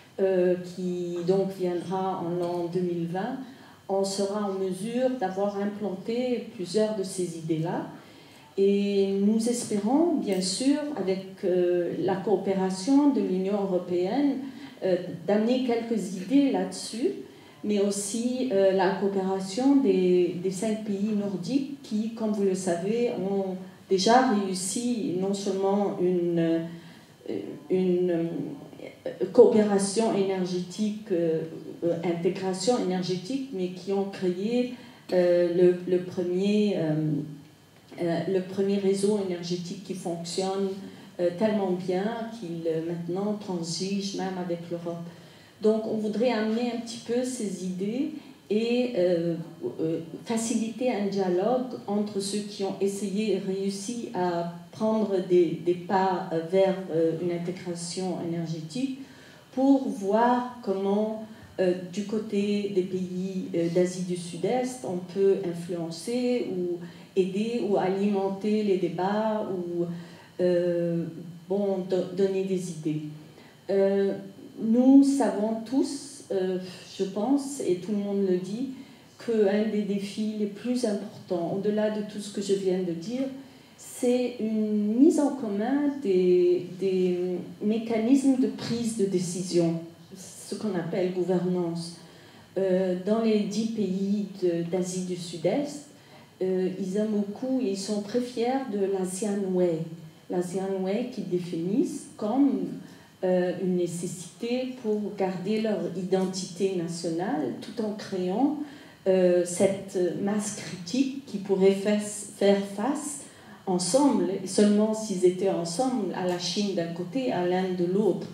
qui donc viendra en l'an 2020, on sera en mesure d'avoir implanté plusieurs de ces idées-là. Et nous espérons, bien sûr, avec la coopération de l'Union européenne, d'amener quelques idées là-dessus, mais aussi la coopération des 5 pays nordiques qui, comme vous le savez, ont déjà réussi non seulement une coopération énergétique, intégration énergétique, mais qui ont créé le premier réseau énergétique qui fonctionne tellement bien qu'il maintenant transige même avec l'Europe. Donc on voudrait amener un petit peu ces idées et faciliter un dialogue entre ceux qui ont essayé et réussi à prendre des pas vers une intégration énergétique pour voir comment du côté des pays d'Asie du Sud-Est on peut influencer ou aider ou alimenter les débats ou donner des idées. Nous savons tous, je pense, et tout le monde le dit, qu'un des défis les plus importants, au-delà de tout ce que je viens de dire, c'est une mise en commun des mécanismes de prise de décision, ce qu'on appelle gouvernance. Dans les 10 pays d'Asie du Sud-Est, ils aiment beaucoup et ils sont très fiers de l'ASEAN Way. L'ASEAN Way qu'ils définissent comme une nécessité pour garder leur identité nationale tout en créant cette masse critique qui pourrait faire face ensemble, et seulement s'ils étaient ensemble, à la Chine d'un côté, à l'Inde de l'autre.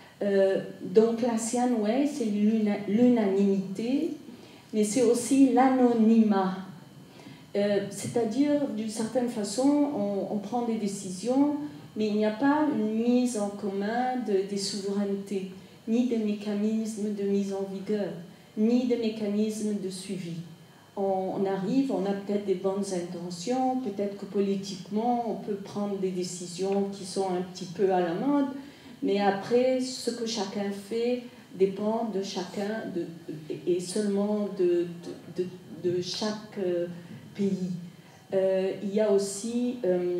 Donc l'ASEAN Way, c'est l'unanimité, mais c'est aussi l'anonymat. C'est-à-dire, d'une certaine façon, on prend des décisions, mais il n'y a pas une mise en commun des souverainetés, ni des mécanismes de mise en vigueur, ni des mécanismes de suivi. On arrive, on a peut-être des bonnes intentions, peut-être que politiquement, on peut prendre des décisions qui sont un petit peu à la mode, mais après, ce que chacun fait dépend de chacun et seulement de chaque pays. Il y a aussi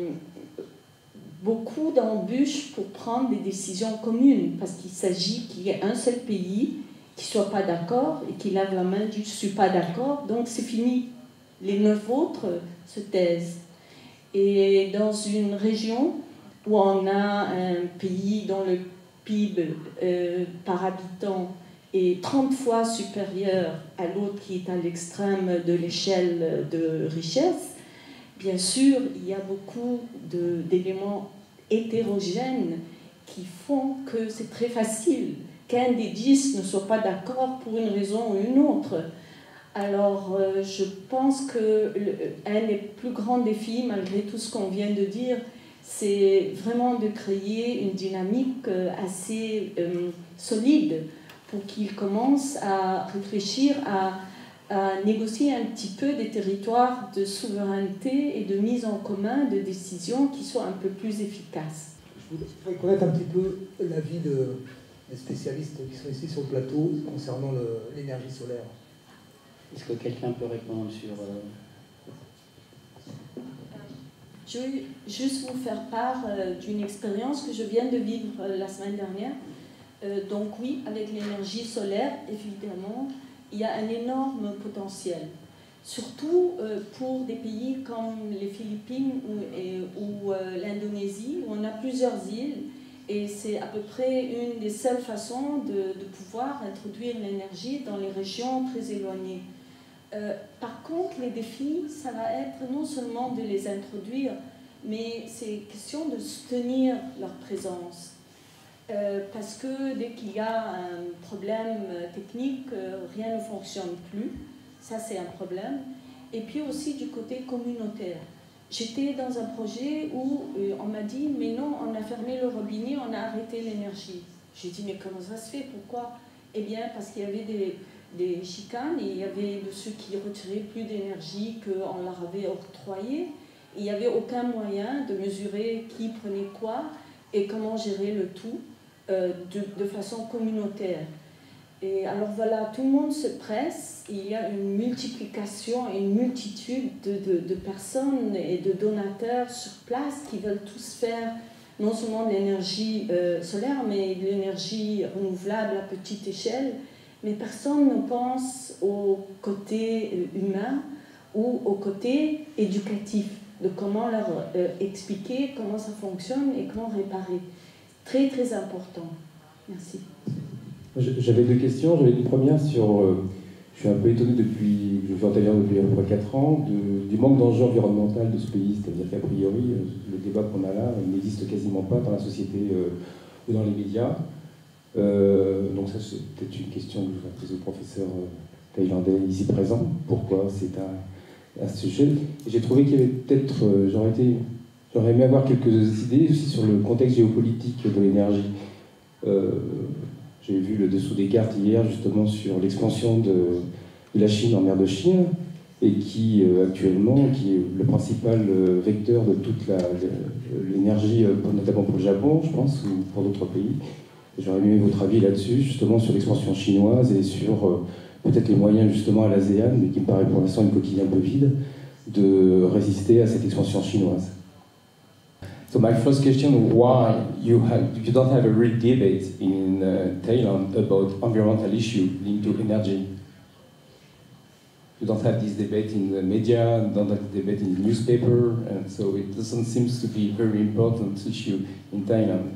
beaucoup d'embûches pour prendre des décisions communes, parce qu'il s'agit qu'il y ait un seul pays qui ne soit pas d'accord et qui lève la main du « je ne suis pas d'accord », donc c'est fini. Les 9 autres se taisent. Et dans une région où on a un pays dont le PIB par habitant est 30 fois supérieur à l'autre qui est à l'extrême de l'échelle de richesse, bien sûr, il y a beaucoup d'éléments hétérogènes qui font que c'est très facile qu'un des 10 ne soit pas d'accord pour une raison ou une autre. Alors, je pense qu'un des plus grands défis, malgré tout ce qu'on vient de dire, c'est vraiment de créer une dynamique assez solide pour qu'ils commencent à réfléchir à négocier un petit peu des territoires de souveraineté et de mise en commun de décisions qui soient un peu plus efficaces. Je voudrais connaître un petit peu l'avis des spécialistes qui sont ici sur le plateau concernant l'énergie solaire. Est-ce que quelqu'un peut répondre sur... Je vais juste vous faire part d'une expérience que je viens de vivre la semaine dernière. Donc oui, avec l'énergie solaire, évidemment, il y a un énorme potentiel. Surtout pour des pays comme les Philippines ou l'Indonésie, où on a plusieurs îles, et c'est à peu près une des seules façons de pouvoir introduire l'énergie dans les régions très éloignées. Par contre, les défis, ça va être non seulement de les introduire, mais c'est question de soutenir leur présence. Parce que dès qu'il y a un problème technique, rien ne fonctionne plus. Ça, c'est un problème. Et puis aussi du côté communautaire. J'étais dans un projet où on m'a dit « mais non, on a fermé le robinet, on a arrêté l'énergie ». J'ai dit « mais comment ça se fait? Pourquoi ?» Eh bien, parce qu'il y avait des chicanes, et il y avait de ceux qui retiraient plus d'énergie qu'on leur avait octroyé. Il n'y avait aucun moyen de mesurer qui prenait quoi et comment gérer le tout de façon communautaire. Et alors voilà, tout le monde se presse, il y a une multiplication et une multitude de personnes et de donateurs sur place qui veulent tous faire non seulement de l'énergie solaire, mais de l'énergie renouvelable à petite échelle. Mais personne ne pense au côté humain ou au côté éducatif, de comment leur expliquer comment ça fonctionne et comment réparer. Très très important. Merci. J'avais 2 questions. J'avais une première sur... je suis un peu étonné je suis italien depuis à peu près 4 ans, du manque d'enjeu environnemental de ce pays. C'est-à-dire qu'a priori, le débat qu'on a là n'existe quasiment pas dans la société ou dans les médias. Donc ça, c'est peut-être une question que je vais poser au professeur thaïlandais ici présent. Pourquoi c'est un sujet. Et j'ai trouvé qu'il y avait peut-être... J'aurais aimé avoir quelques idées aussi sur le contexte géopolitique de l'énergie. J'ai vu le dessous des cartes hier justement sur l'expansion de la Chine en mer de Chine et qui actuellement qui est le principal vecteur de toute l'énergie, notamment pour le Japon, je pense, ou pour d'autres pays. J'aurais aimé votre avis là-dessus, justement sur l'expansion chinoise et sur peut-être les moyens justement à l'ASEAN, mais qui me paraît pour l'instant une coquille un peu vide, de résister à cette expansion chinoise. So my first question, why you don't have a real debate in Thailand about environmental issue linked to energy? you don't have this debate in the media, don't have the debate in the newspaper, and so it doesn't seem to be a very important issue in Thailand.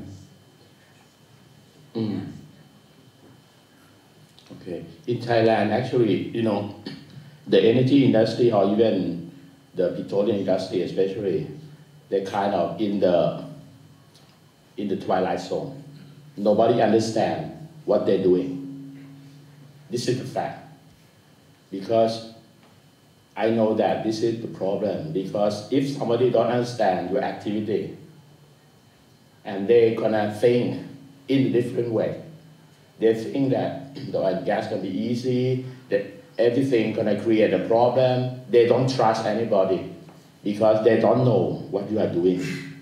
Okay. In Thailand, actually, you know, the energy industry or even the petroleum industry especially, they're kind of in the twilight zone. Nobody understands what they're doing. This is the fact. Because I know that this is the problem, because if somebody don't understand your activity, and they're gonna think in a different way. They think that the oil and gas can be easy, that everything gonna create a problem. They don't trust anybody because they don't know what you are doing.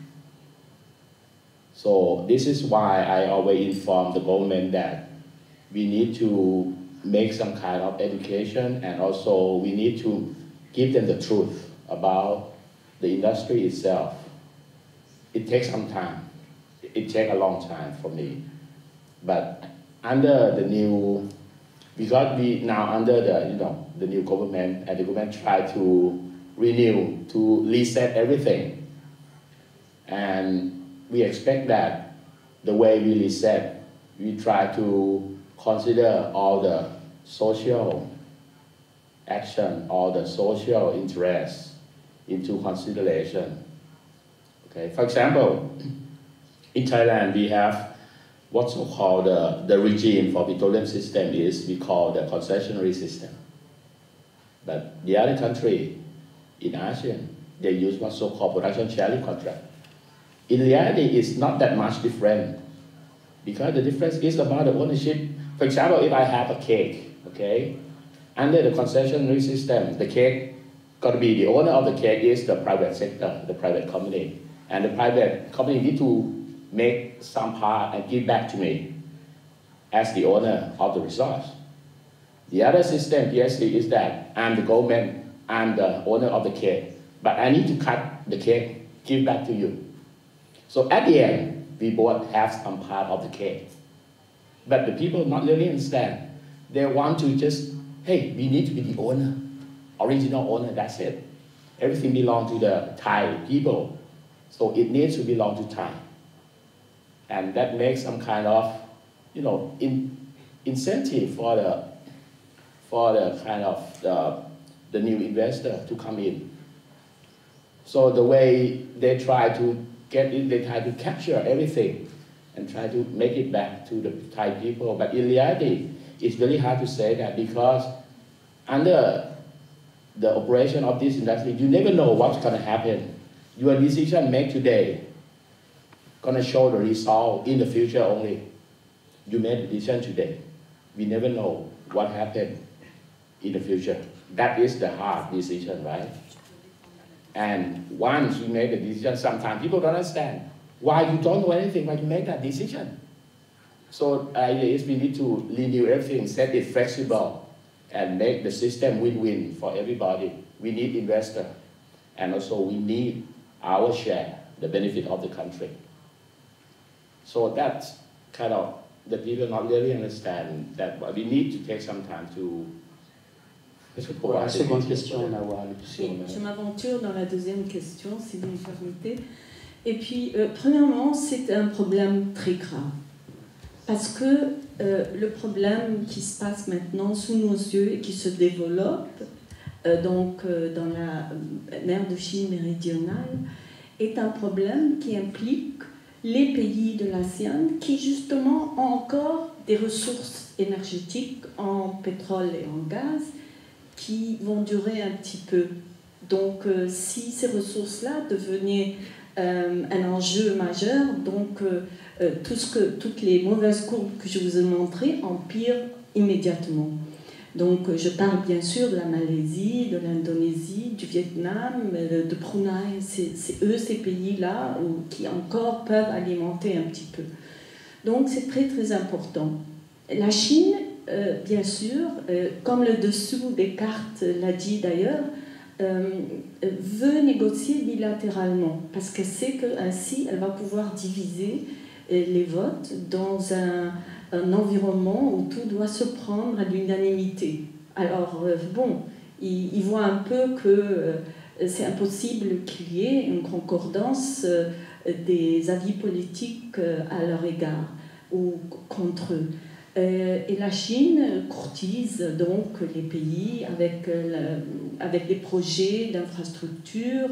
So this is why I always inform the government that we need to make some kind of education, and also we need to give them the truth about the industry itself. It takes some time. It takes a long time for me. But under the new, because we now under the, you know, the new government, and the government try to renew, to reset everything. And we expect that the way we reset, we try to consider all the social action, all the social interests into consideration. Okay, for example, in Thailand we have what's so-called the regime for petroleum system is we call the concessionary system. But the other country in ASEAN, they use what's so-called production sharing contract. In reality, it's not that much different, because the difference is about the ownership. For example, if I have a cake, okay, under the concessionary system, the cake got to be the owner of the cake is the private sector, the private company, and the private company need to make some part and give back to me as the owner of the resource. The other system, PSC, is that I'm the government, I'm the owner of the cake, but I need to cut the cake, give back to you. So at the end, we both have some part of the cake. But the people not really understand. They want to just, hey, we need to be the owner, original owner, that's it. Everything belongs to the Thai people. So it needs to belong to Thai. And that makes some kind of, you know, incentive for the kind of the new investor to come in. So the way they try to get it, they try to capture everything and try to make it back to the Thai people. But in reality, it's very hard to say that, because under the operation of this industry, you never know what's going to happen. Your decision made today going to show the result in the future only. You made a decision today. We never know what happened in the future. That is the hard decision, right? And once you make a decision, sometimes people don't understand why you don't know anything, why you make that decision. So the idea is we need to renew everything, set it flexible, and make the system win-win for everybody. We need investor, and also we need our share, the benefit of the country. So that's kind of, the people not really understand that, but we need to take some time to. Pour la seconde question, Nawal. Je m'aventure dans la deuxième question, si vous me permettez. Et puis, premièrement, c'est un problème très grave. Parce que le problème qui se passe maintenant sous nos yeux et qui se développe dans la mer de Chine méridionale est un problème qui implique les pays de l'ASEAN qui justement ont encore des ressources énergétiques en pétrole et en gaz qui vont durer un petit peu. Donc si ces ressources-là devenaient un enjeu majeur, donc toutes les mauvaises courbes que je vous ai montrées empirent immédiatement. Donc je parle bien sûr de la Malaisie, de l'Indonésie, du Vietnam, de Brunei, c'est eux ces pays-là qui encore peuvent alimenter un petit peu. Donc c'est très très important. La Chine, bien sûr, comme le dessous des cartes l'a dit d'ailleurs, veut négocier bilatéralement parce qu'elle sait qu'ainsi elle va pouvoir diviser les votes dans un environnement où tout doit se prendre à l'unanimité. Alors bon, Ils voient un peu que c'est impossible qu'il y ait une concordance des avis politiques à leur égard ou contre eux. Et la Chine courtise donc les pays avec des projets d'infrastructure,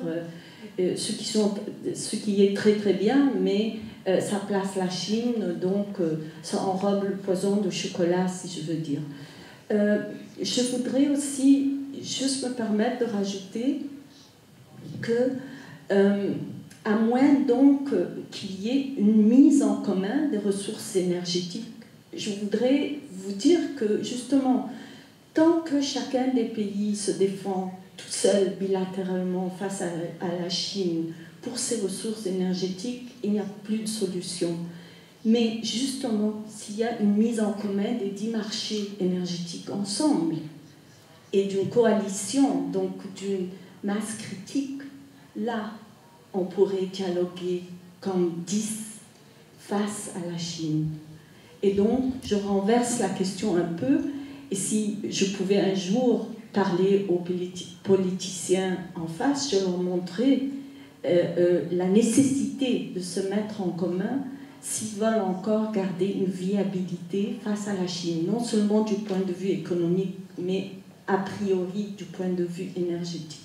ce qui est très très bien, mais ça place la Chine, donc ça enrobe le poison de chocolat, si je veux dire. Je voudrais aussi juste me permettre de rajouter que, à moins donc qu'il y ait une mise en commun des ressources énergétiques, je voudrais vous dire que justement, tant que chacun des pays se défend tout seul bilatéralement face à la Chine pour ses ressources énergétiques, il n'y a plus de solution. Mais justement, s'il y a une mise en commun des 10 marchés énergétiques ensemble et d'une coalition, donc d'une masse critique, là, on pourrait dialoguer comme 10 face à la Chine. Et donc, je renverse la question un peu, et si je pouvais un jour parler aux politiciens en face, je leur montrais la nécessité de se mettre en commun s'ils veulent encore garder une viabilité face à la Chine, non seulement du point de vue économique, mais a priori du point de vue énergétique.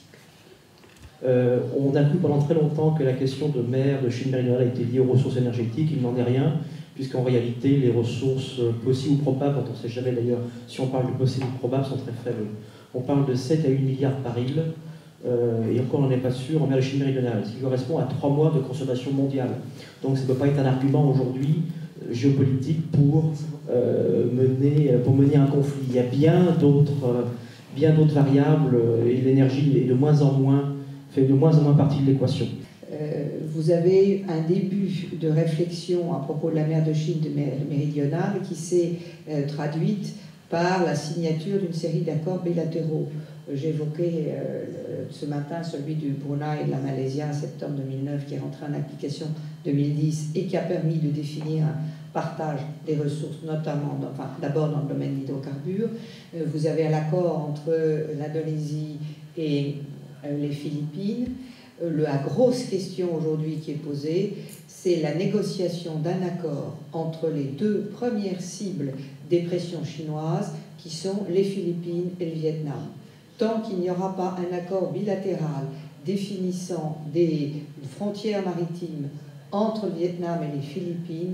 On a cru pendant très longtemps que la question de mer, de Chine méridionale était liée aux ressources énergétiques. Il n'en est rien, puisqu'en réalité, les ressources possibles ou probables, dont on ne sait jamais d'ailleurs si on parle de possibles ou probables, sont très faibles. On parle de 7 à 8 milliards de barils, et encore on n'en est pas sûr en mer de Chine méridionale, ce qui correspond à 3 mois de consommation mondiale. Donc ça ne peut pas être un argument aujourd'hui géopolitique pour mener un conflit. Il y a bien d'autres variables, et l'énergie est fait de moins en moins partie de l'équation. Vous avez un début de réflexion à propos de la mer de Chine méridionale qui s'est traduite par la signature d'une série d'accords bilatéraux. J'évoquais ce matin celui du Brunei et de la Malaisie en septembre 2009 qui est rentré en application 2010 et qui a permis de définir un partage des ressources, notamment, d'abord dans le domaine de l'hydrocarbure. Vous avez un accord entre l'Indonésie et les Philippines. La grosse question aujourd'hui qui est posée, c'est la négociation d'un accord entre les deux premières cibles des pressions chinoises, qui sont les Philippines et le Vietnam. Tant qu'il n'y aura pas un accord bilatéral définissant des frontières maritimes entre le Vietnam et les Philippines,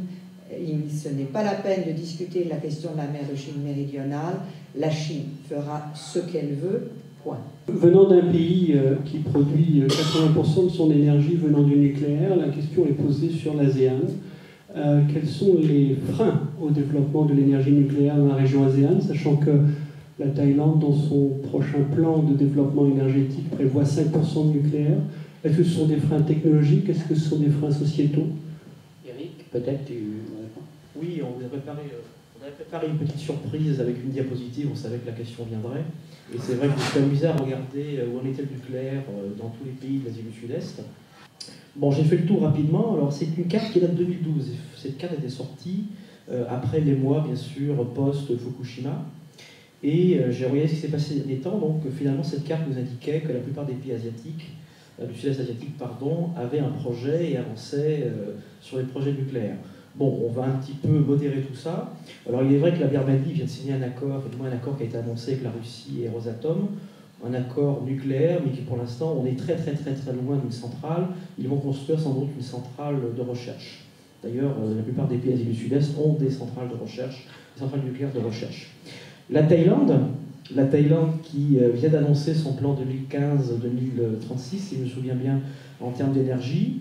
ce n'est pas la peine de discuter la question de la mer de Chine méridionale. La Chine fera ce qu'elle veut, point. Venant d'un pays qui produit 80% de son énergie venant du nucléaire, la question est posée sur l'ASEAN. Quels sont les freins au développement de l'énergie nucléaire dans la région ASEAN, sachant que la Thaïlande, dans son prochain plan de développement énergétique, prévoit 5% de nucléaire. Est-ce que ce sont des freins technologiques? Est-ce que ce sont des freins sociétaux? Eric, peut-être tu... Oui, on avait préparé une petite surprise avec une diapositive, on savait que la question viendrait. Et c'est vrai que je me suis amusé à regarder où en était le nucléaire dans tous les pays de l'Asie du Sud-Est. Bon, j'ai fait le tour rapidement. Alors, c'est une carte qui date de 2012. Cette carte était sortie après les mois, bien sûr, post-Fukushima. Et j'ai regardé ce qui s'est passé des temps. Donc, finalement, cette carte nous indiquait que la plupart des pays asiatiques, du Sud-Est asiatique, pardon, avaient un projet et avançaient sur les projets nucléaires. Bon, on va un petit peu modérer tout ça. Alors, il est vrai que la Birmanie vient de signer un accord, effectivement un accord qui a été annoncé avec la Russie et Rosatom, un accord nucléaire, mais qui pour l'instant, on est très loin d'une centrale. Ils vont construire sans doute une centrale de recherche. D'ailleurs, la plupart des pays asiatiques du Sud-Est ont des centrales de recherche, des centrales nucléaires de recherche. La Thaïlande qui vient d'annoncer son plan 2015-2036, si je me souviens bien, en termes d'énergie,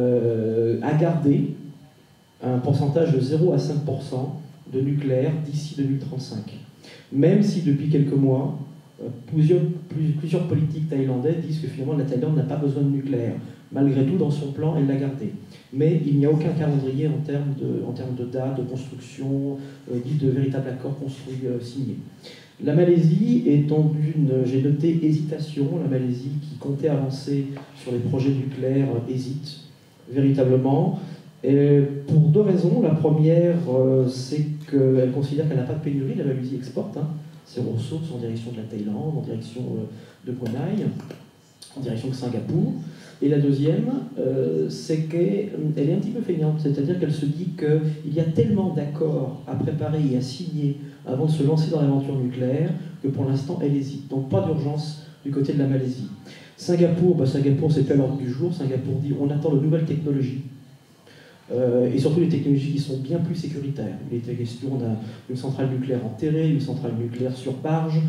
a gardé un pourcentage de 0 à 5% de nucléaire d'ici 2035. Même si depuis quelques mois, plusieurs politiques thaïlandais disent que finalement la Thaïlande n'a pas besoin de nucléaire. Malgré tout, dans son plan, elle l'a gardé. Mais il n'y a aucun calendrier en termes de date, de construction, ni de véritable accord construit, signé. La Malaisie est dans j'ai noté, hésitation. La Malaisie, qui comptait avancer sur les projets nucléaires, hésite véritablement. Et pour deux raisons. La première, c'est qu'elle considère qu'elle n'a pas de pénurie. La Malaisie exporte. ses ressources en direction de la Thaïlande, en direction de Brunei, en direction de Singapour. Et la deuxième, c'est qu'elle est un petit peu feignante, c'est-à-dire qu'elle se dit qu'il y a tellement d'accords à préparer et à signer avant de se lancer dans l'aventure nucléaire que pour l'instant elle hésite. Donc pas d'urgence du côté de la Malaisie. Singapour, Singapour c'est pas à l'ordre du jour. Singapour dit on attend de nouvelles technologies. Et surtout des technologies qui sont bien plus sécuritaires. Il était question d'une centrale nucléaire enterrée, une centrale nucléaire sur barge,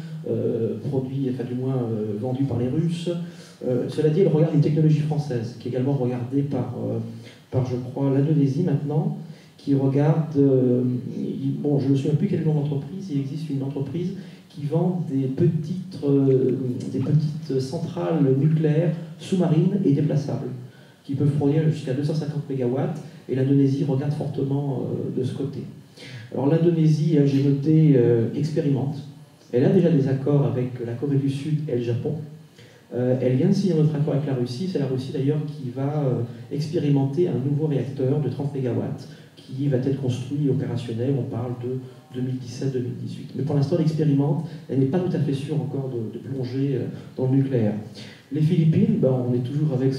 vendue par les Russes. Cela dit, elle regarde une technologie française, qui est également regardée par je crois, l'Indonésie maintenant, qui regarde... je ne me souviens plus quel est le nom d'entreprise. Il existe une entreprise qui vend des petites centrales nucléaires sous-marines et déplaçables, qui peuvent fournir jusqu'à 250 MW, et l'Indonésie regarde fortement de ce côté. Alors l'Indonésie, j'ai noté, expérimente. Elle a déjà des accords avec la Corée du Sud et le Japon. Elle vient de signer un autre accord avec la Russie. C'est la Russie d'ailleurs qui va expérimenter un nouveau réacteur de 30 MW qui va être construit et opérationnel. On parle de 2017-2018. Mais pour l'instant, elle expérimente. Elle n'est pas tout à fait sûre encore de plonger dans le nucléaire. Les Philippines, on est toujours avec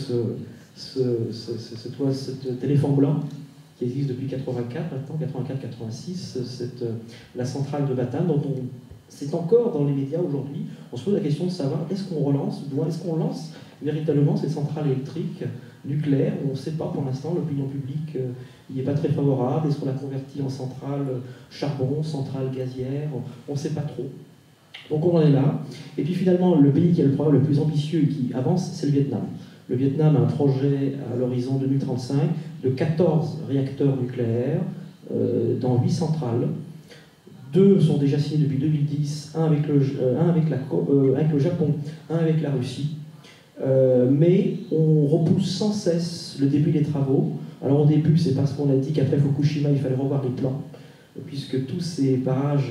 cet éléphant blanc qui existe depuis 84 maintenant, 84-86, la centrale de Batam, dont c'est encore dans les médias aujourd'hui. On se pose la question de savoir est-ce qu'on relance, ou est-ce qu'on lance véritablement cette centrale électrique nucléaire. On ne sait pas pour l'instant, l'opinion publique n'y est pas très favorable. Est-ce qu'on la convertit en centrale charbon, centrale gazière? On ne sait pas trop. Donc on en est là. Et puis finalement, le pays qui a le programme le plus ambitieux et qui avance, c'est le Vietnam. Le Vietnam a un projet à l'horizon 2035 de 14 réacteurs nucléaires dans 8 centrales. 2 sont déjà signés depuis 2010, un avec le Japon, un avec la Russie. Mais on repousse sans cesse le début des travaux. Alors au début, c'est parce qu'on a dit qu'après Fukushima, il fallait revoir les plans, puisque tous ces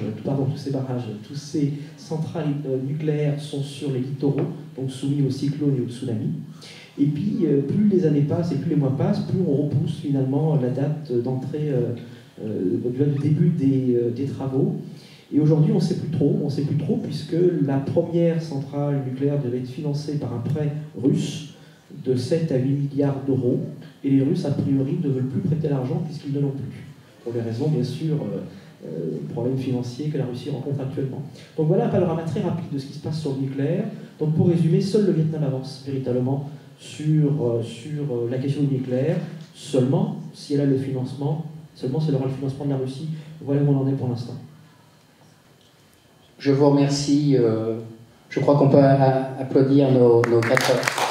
centrales nucléaires sont sur les littoraux, donc soumis aux cyclones et aux tsunamis. Et puis, plus les années passent et plus les mois passent, plus on repousse finalement la date d'entrée, du début des travaux. Et aujourd'hui, on ne sait plus trop, puisque la première centrale nucléaire devait être financée par un prêt russe de 7 à 8 milliards d'euros, et les Russes, a priori, ne veulent plus prêter l'argent puisqu'ils ne l'ont plus. Pour des raisons, bien sûr, problèmes financiers que la Russie rencontre actuellement. Donc voilà un panorama très rapide de ce qui se passe sur le nucléaire. Donc pour résumer, seul le Vietnam avance véritablement sur la question du nucléaire, seulement si elle a le financement, seulement si elle aura le financement de la Russie. Voilà où on en est pour l'instant. Je vous remercie. Je crois qu'on peut applaudir nos 4